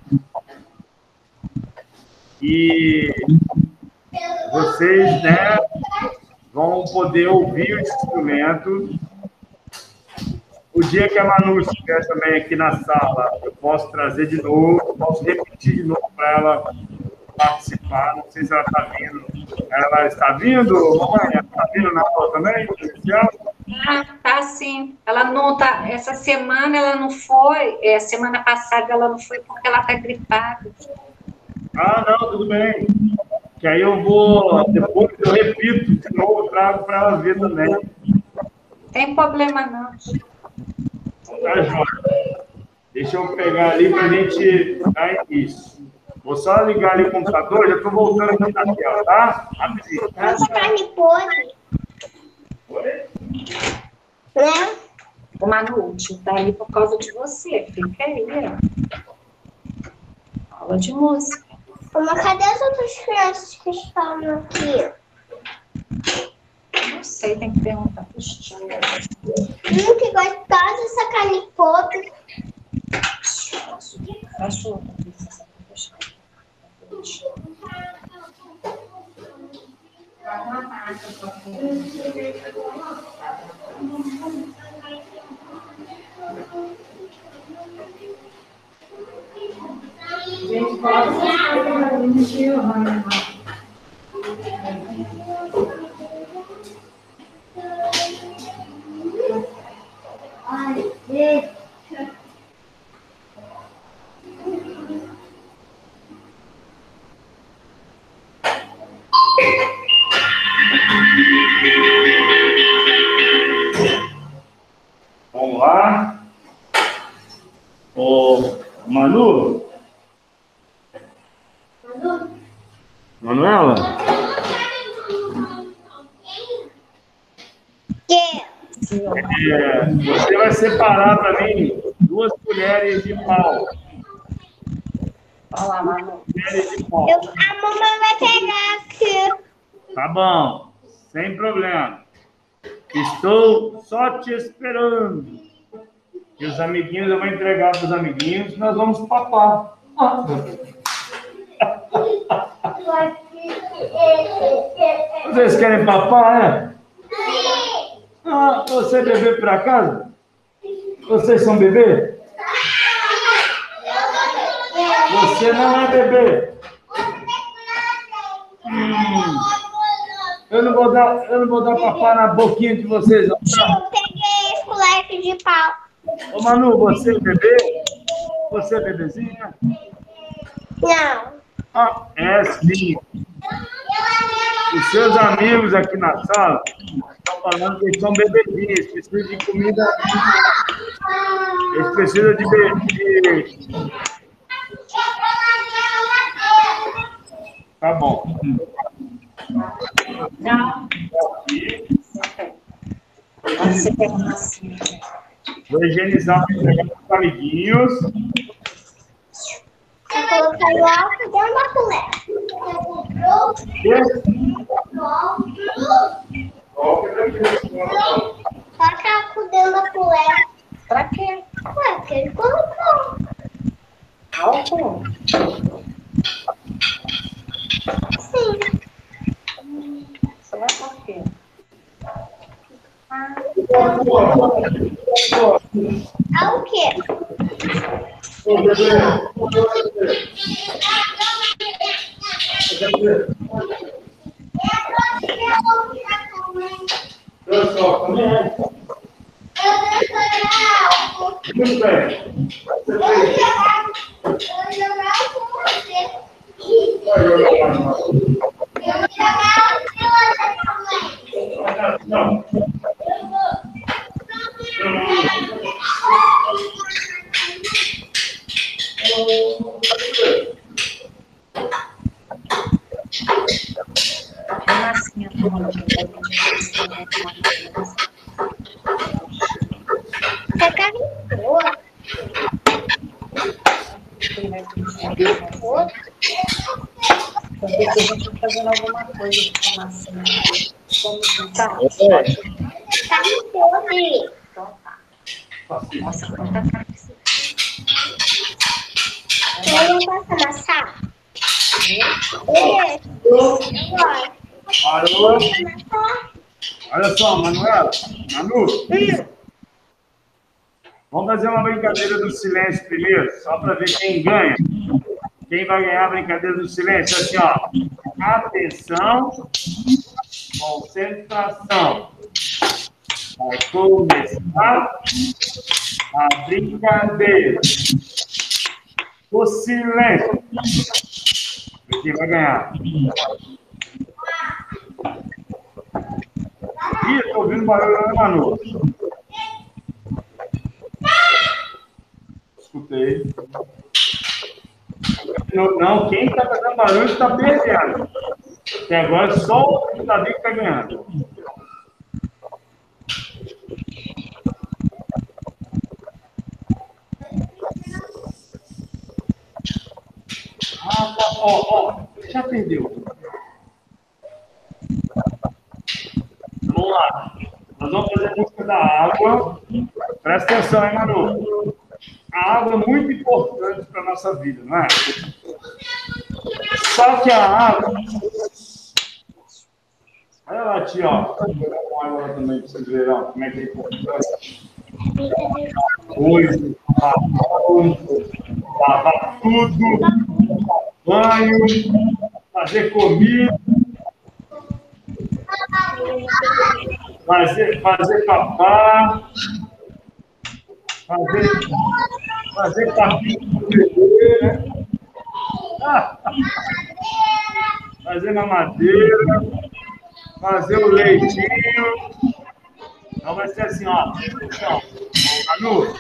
Speaker 7: E vocês, né, vão poder ouvir o instrumento. O dia que a Manu estiver também aqui na sala, eu posso trazer de novo, posso repetir de novo para ela participar. Não sei se ela está vindo. Ela está vindo, mamãe? Ela está vindo na aula também?
Speaker 6: Tá sim. Ela não tá. Essa semana ela não foi. Semana passada ela não foi porque ela tá gripada.
Speaker 7: Ah, não, tudo bem. Que aí eu vou, depois eu repito de novo, trago para ela ver também.
Speaker 6: Tem problema não.
Speaker 7: Tá, Joia? Deixa eu pegar ali para a gente dar início. Vou só ligar ali o computador, já estou voltando aqui na tela, tá? Rapidinho.
Speaker 2: Essa carne podre.
Speaker 7: Oi?
Speaker 2: Né?
Speaker 6: O Manu, tá aí por causa de você. Fica aí, ó. Aula de música.
Speaker 2: Mas cadê as outras crianças que estavam aqui?
Speaker 6: Não sei, tem que perguntar para os tios.
Speaker 2: Que gostosa essa carne podre.
Speaker 6: Cachorro.
Speaker 1: Gente, coloca essas coisas.
Speaker 7: Vamos lá. Ô, Manu? Manuela? Você vai separar para mim 2 colheres de pau.
Speaker 6: Olha lá, Manu.
Speaker 7: Colheres de pau.
Speaker 2: A mamãe vai pegar aqui.
Speaker 7: Tá bom, sem problema. Estou só te esperando. E os amiguinhos, eu vou entregar para os amiguinhos, nós vamos papar. Vocês querem papar, né? Ah, você é bebê por acaso? Vocês são bebê? Você não é bebê. Eu não vou dar papá na boquinha de vocês, não.
Speaker 2: Eu peguei esse moleque de pau.
Speaker 7: Ô, Manu, você é bebê? Você é bebezinha?
Speaker 2: Não.
Speaker 7: Ah, é sim. Os seus amigos aqui na sala estão falando que eles são bebezinhos, eles precisam de comida. Eles precisam de bebê. Tá bom.
Speaker 6: Não. Você pega uma massinha.
Speaker 7: Vou higienizar os amiguinhos.
Speaker 2: Eu coloquei o álcool dentro da colher. Coloca álcool dentro da colher.
Speaker 6: Pra quê?
Speaker 2: Ué, porque ele colocou.
Speaker 6: Álcool?
Speaker 2: Sim.
Speaker 6: Você vai por quê?
Speaker 2: Ah, o quê?
Speaker 7: Muito bem. Não.
Speaker 6: Massinha.
Speaker 2: Você carregou.
Speaker 6: Porque a gente tá fazendo alguma coisa com a massinha. Tá.
Speaker 2: Carregou, Felipe.
Speaker 6: Então tá. Nossa, quanta cara que você
Speaker 2: Eu não posso amassar. Eu gosto.
Speaker 7: Parou. Olha só, Manuela. Manu. Vamos fazer uma brincadeira do silêncio primeiro, só para ver quem ganha. Quem vai ganhar a brincadeira do silêncio? Assim, ó. Atenção. Concentração. Vai começar a brincadeira. O silêncio. Quem vai ganhar? Ih, tô ouvindo barulho da Manu. Escutei. Não, quem tá fazendo barulho está perdendo. Até agora só o Davi que está ganhando. Ah, ó, já perdeu. Vamos lá. Nós vamos fazer a música da água. Presta atenção, hein, Manu? A água é muito importante para a nossa vida, não é? Só que a água... Olha lá, tia, ó. Vou pegar uma água lá também para vocês verem ó, como é que é importante. Hoje, lavar tudo, banho, fazer comida, fazer papá, fazer papinho pro bebê, né? Fazer mamadeira, fazer o leitinho. Então vai ser assim, ó. Então, Manu,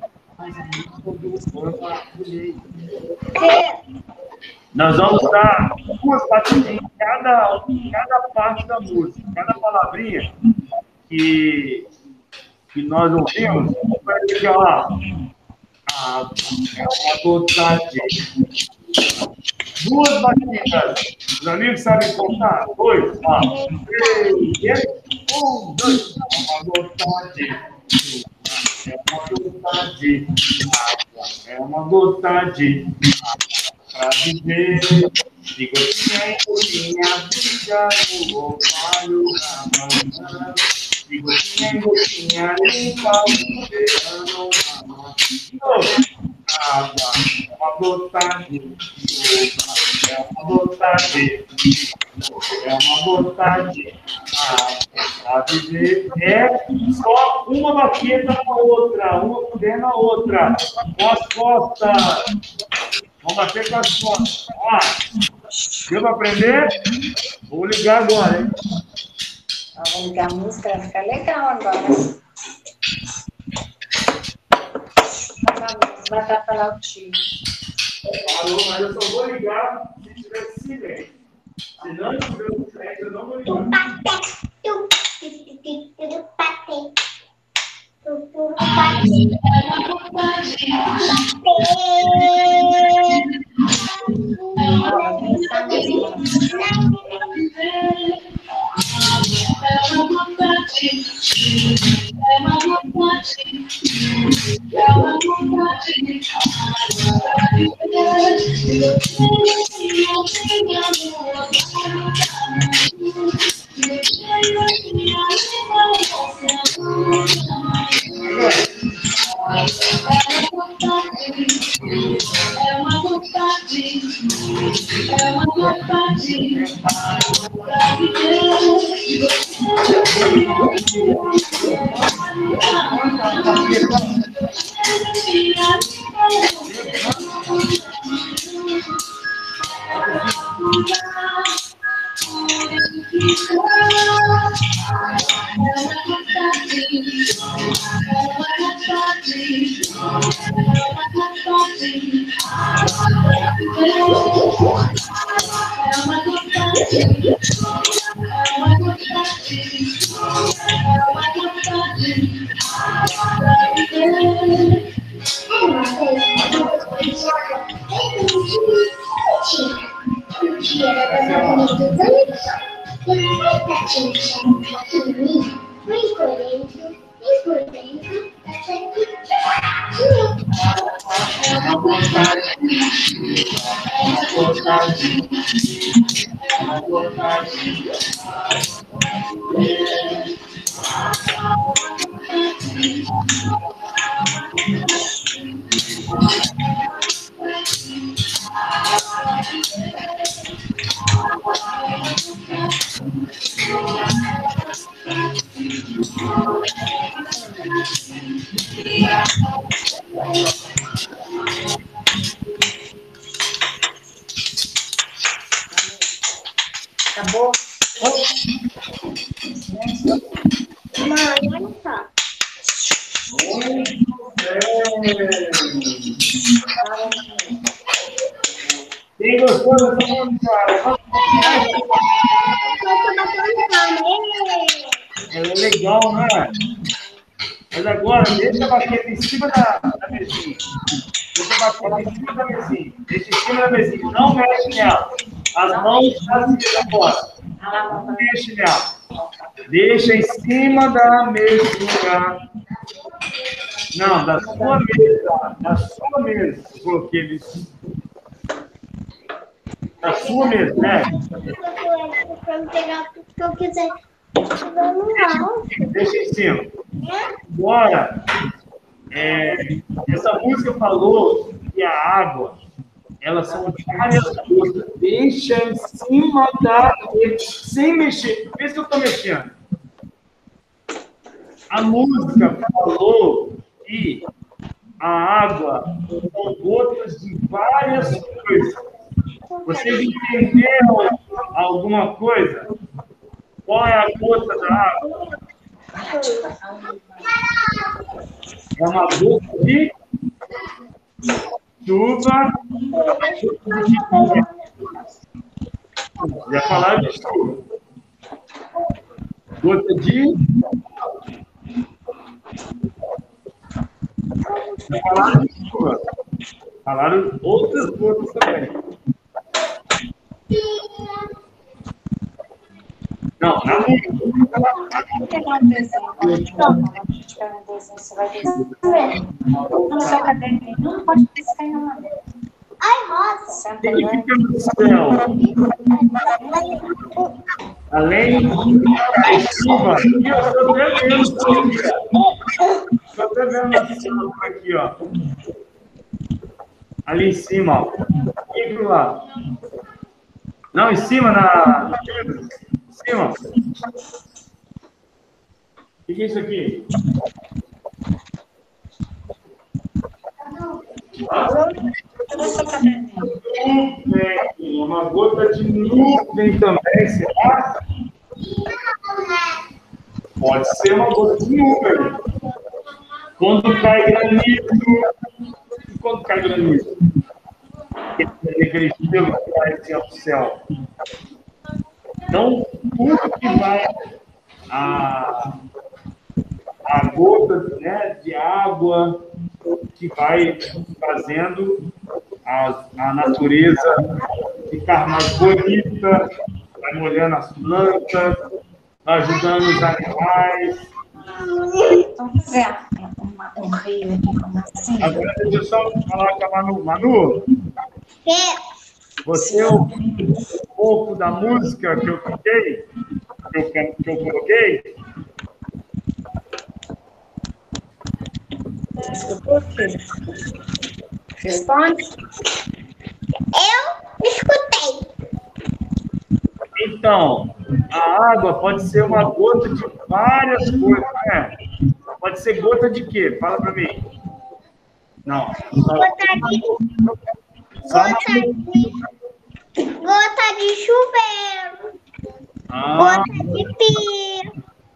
Speaker 7: nós vamos dar 2 batidinhas em cada parte da música, cada palavrinha que nós ouvimos, vai dizer, ó, água é uma gota de... 2 batidas. Os amigos sabem contar? 2, ó. 3, 1, 2. Uma gota de... É uma gota de água. É uma gota de água para viver. De gotinha em gotinha, brilha no orvalho da manhã. De gotinha em gotinha, limpa o verão na mão. Água uma gota de chuva, é uma gota de é uma gota de água pra viver. É só uma baqueta na outra, uma colher na outra, com as costas. Vamos bater com as costas. Ó, deu para aprender? Vou ligar agora, hein?
Speaker 6: Vamos ligar a música, vai ficar legal agora. Vai dar para o tio.
Speaker 7: Falou, mas eu só vou ligar se tiver silêncio. Se não tiver silêncio, eu não vou ligar.
Speaker 6: Acabou?
Speaker 2: Mãe, olha só.
Speaker 7: Quem gostou dessa música? Ela é legal, né? Mas agora, deixa a baqueta em cima da mesinha. Deixa a baqueta em cima da mesinha. Deixa em cima da mesinha. Não mexe nela. As mãos assim fora. Não mexe nela. Deixa em cima da mesinha. Não, da sua mesa. Da sua mesa. Coloquei eles. Da sua mesa, né?
Speaker 2: Para pegar tudo que eu quiser.
Speaker 7: Deixa em cima. Agora, essa música falou que a água, elas são várias coisas. Deixa em cima da... Sem mexer. Vê se eu estou mexendo. A música falou que a água são gotas de várias coisas. Vocês entenderam alguma coisa? Qual é a gota da água? É uma gota de chuva. Já falaram de chuva. Gota de... Já falaram de chuva. Falaram outras gotas também. Não, na música.
Speaker 6: Vou pegar um desenho. A gente pega um desenho, você vai desenhar. No seu caderninho, não pode piscar em uma.
Speaker 2: Ai, rosa.
Speaker 6: Senta
Speaker 7: Ele
Speaker 6: lá.
Speaker 7: fica no céu. Além de chuva, aqui eu estou vendo. Estou até vendo a chuva aqui, ó. Ali em cima, ó. E pro lado. Não, em cima, no vidro. Em cima. O que é isso aqui? Uma gota de nuvem também, será? Pode ser uma gota de nuvem. Quando cai granizo. E quando cai granizo? Aquele gelo que vai assim ao céu. Então, tudo que vai a gota, né, de água que vai fazendo a natureza ficar mais bonita, vai molhando as plantas, vai ajudando os animais.
Speaker 6: Vamos fazer um rio aqui, como assim?
Speaker 7: Agora, deixa eu só falar com a Manu. Manu, você ouviu um pouco da música que eu cantei? Que eu coloquei?
Speaker 6: Escutou o quê? Responde.
Speaker 2: Eu escutei.
Speaker 7: Então, a água pode ser uma gota de várias coisas, né? Pode ser gota de quê? Fala pra mim. Não.
Speaker 2: Gota de chuveiro. Gota de pia.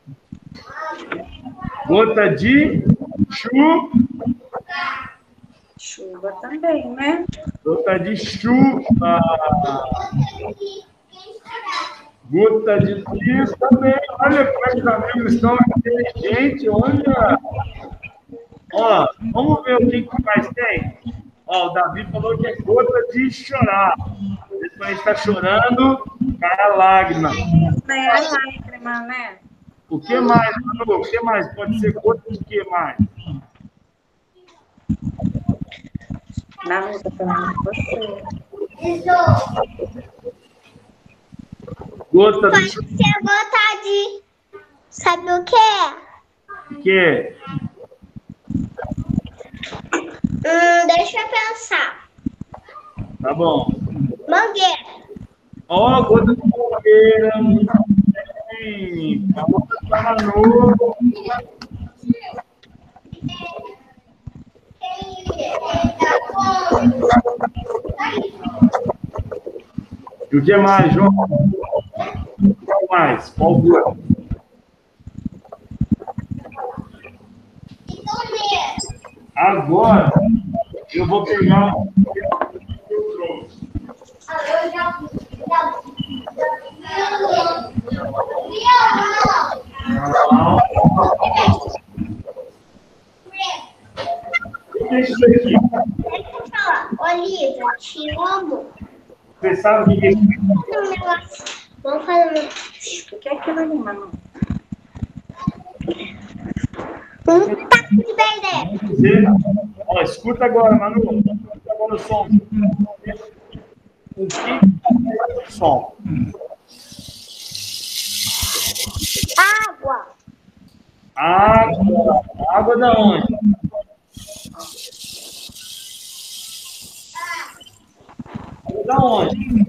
Speaker 7: Gota de
Speaker 6: Chuva também, né?
Speaker 7: Gota de chuva. Gota de isso também. Olha como é que os amigos estão inteligentes. Olha. Ó, vamos ver o que mais tem. Ó, o Davi falou que é gota de chorar. Quando a gente está chorando, cai a lágrima.
Speaker 6: É a lágrima, né?
Speaker 7: O que mais, Manu? O que mais? Pode ser gota de que mais?
Speaker 6: Na luta também, você.
Speaker 7: Gota
Speaker 2: Pode
Speaker 7: de
Speaker 2: ser gota de... Sabe o que?
Speaker 7: quê?
Speaker 2: Deixa eu pensar.
Speaker 7: Tá bom.
Speaker 2: Mangueira.
Speaker 7: Ó, gota de mangueira. Muito bem. Vamos para Manu. E o que mais, João? Qual mais? Qual gota? Agora, eu vou pegar o que eu trouxe. O que é isso aqui?
Speaker 2: Deixa eu falar. Olivia, te amo.
Speaker 7: Você sabe o que é isso?
Speaker 2: Um negócio. Vamos fazer
Speaker 6: O que é aquilo ali, Manu?
Speaker 2: um taco de bebê.
Speaker 7: Dizer? Ó, escuta agora, Manu. Escuta agora o som. O que é o som?
Speaker 2: Água.
Speaker 7: Água. Água da onde? Água da onde?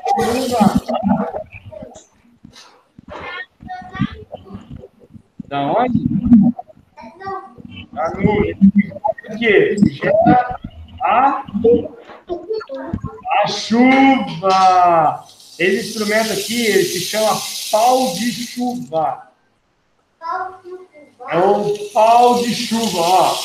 Speaker 7: Da onde? Da nuvem. Por quê? Gera a chuva. Esse instrumento aqui, ele se chama pau de chuva. É o pau de chuva, ó.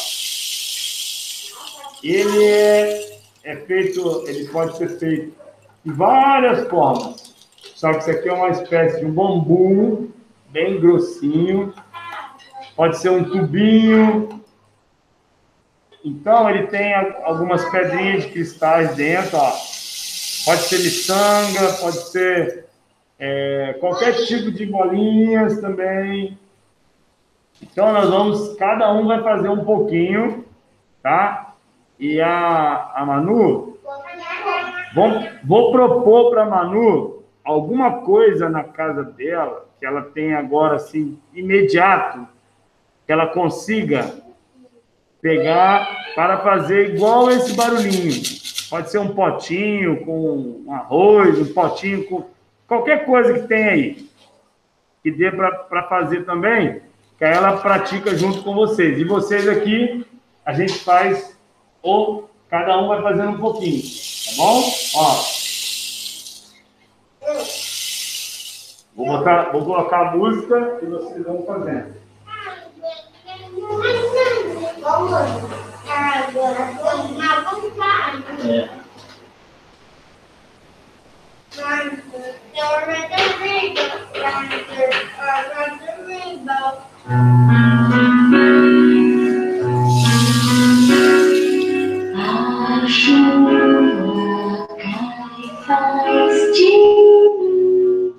Speaker 7: Ele é feito, ele pode ser feito de várias formas. Só que isso aqui é uma espécie de um bambu bem grossinho. Pode ser um tubinho. Então, ele tem algumas pedrinhas de cristais dentro, ó. Pode ser miçanga, pode ser qualquer tipo de bolinhas também. Então, cada um vai fazer um pouquinho, tá? E a Manu, vou propor para a Manu alguma coisa na casa dela, que ela tem agora, assim, imediato, que ela consiga pegar para fazer igual esse barulhinho. Pode ser um potinho com arroz, um potinho com qualquer coisa que tem aí. Que dê para fazer também, que aí ela pratica junto com vocês. E vocês aqui, a gente faz, ou cada um vai fazendo um pouquinho, tá bom? Ó. Vou colocar a música e vocês vão fazendo.
Speaker 8: A chuva cai faz de mim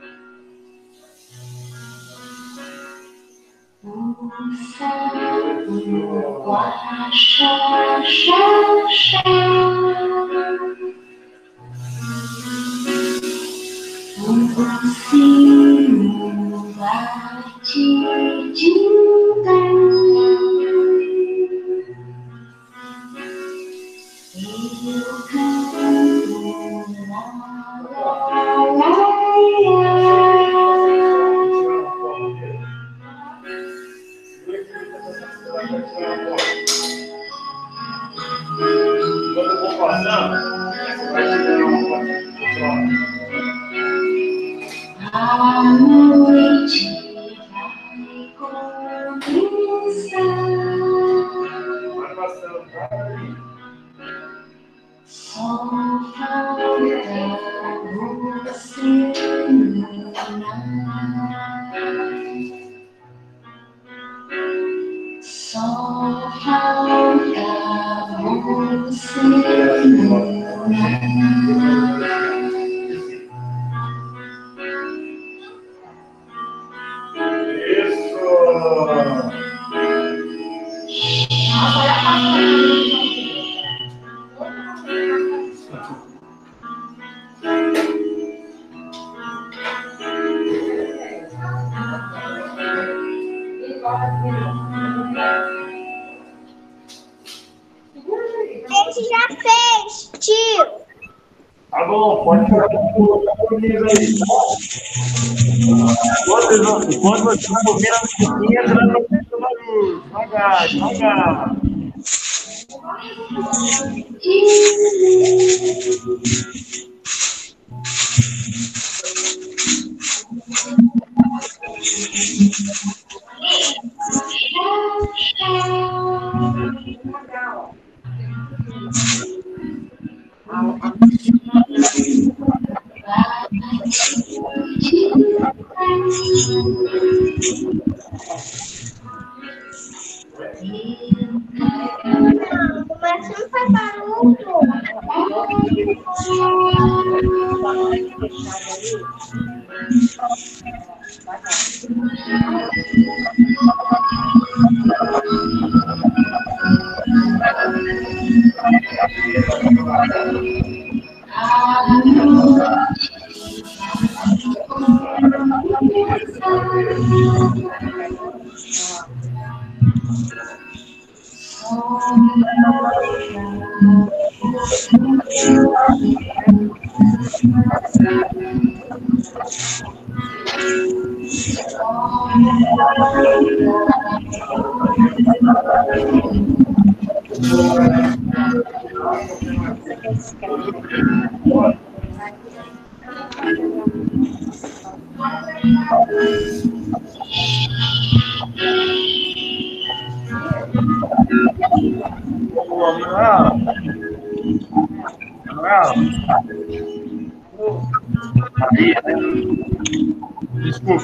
Speaker 8: um céu guaxa, xa, xa. Um sino bate de eu canto la, la, la,
Speaker 7: Quando eu vou passando, você vai tirando uma foto.
Speaker 8: a noite vai começar.
Speaker 7: Vai passando, tá?
Speaker 8: Só falta você no mar. Só falta você no mar.
Speaker 2: Esse já fez, tio.
Speaker 7: Tá bom, pode ficar com aí, tá? Enquanto você vai ouvir a musiquinha, você vai fazer o barulho. Devagar, devagar.
Speaker 2: Mas não faz barulho. Desculpa.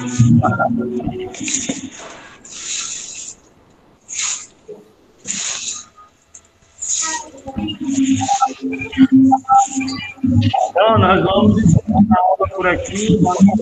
Speaker 2: Então, nós vamos encerrar a aula por aqui.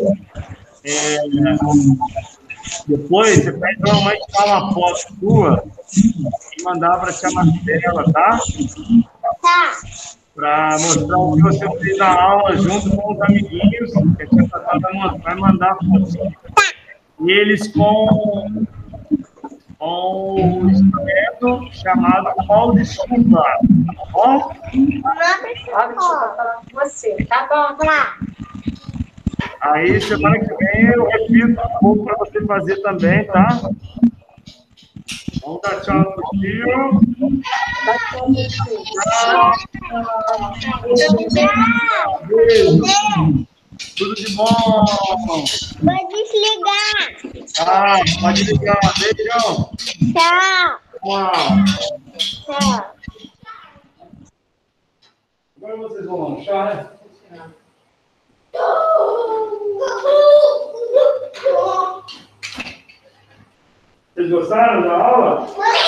Speaker 2: Depois, você pede para a mamãe tirar uma foto sua e mandar para a tia Marcela, tá? Tá.
Speaker 7: Para mostrar o que você fez na aula junto com os amiguinhos, que a tia Tatá vai mandar a fotinha. E eles com com um instrumento chamado pau de chuva. Tá bom?
Speaker 6: Ó, deixa eu falar com você. Tá bom, tá?
Speaker 7: Aí, semana que vem, eu repito um pouco para você fazer também, tá? Vamos dar tchau pro tio. Beijo. Tudo de bom.
Speaker 8: Vou desligar.
Speaker 7: Ah, pode ligar. Beijão.
Speaker 8: Tchau.
Speaker 7: Tchau.
Speaker 8: Tchau.
Speaker 7: Agora vocês vão lanchar, né? Vocês gostaram da aula?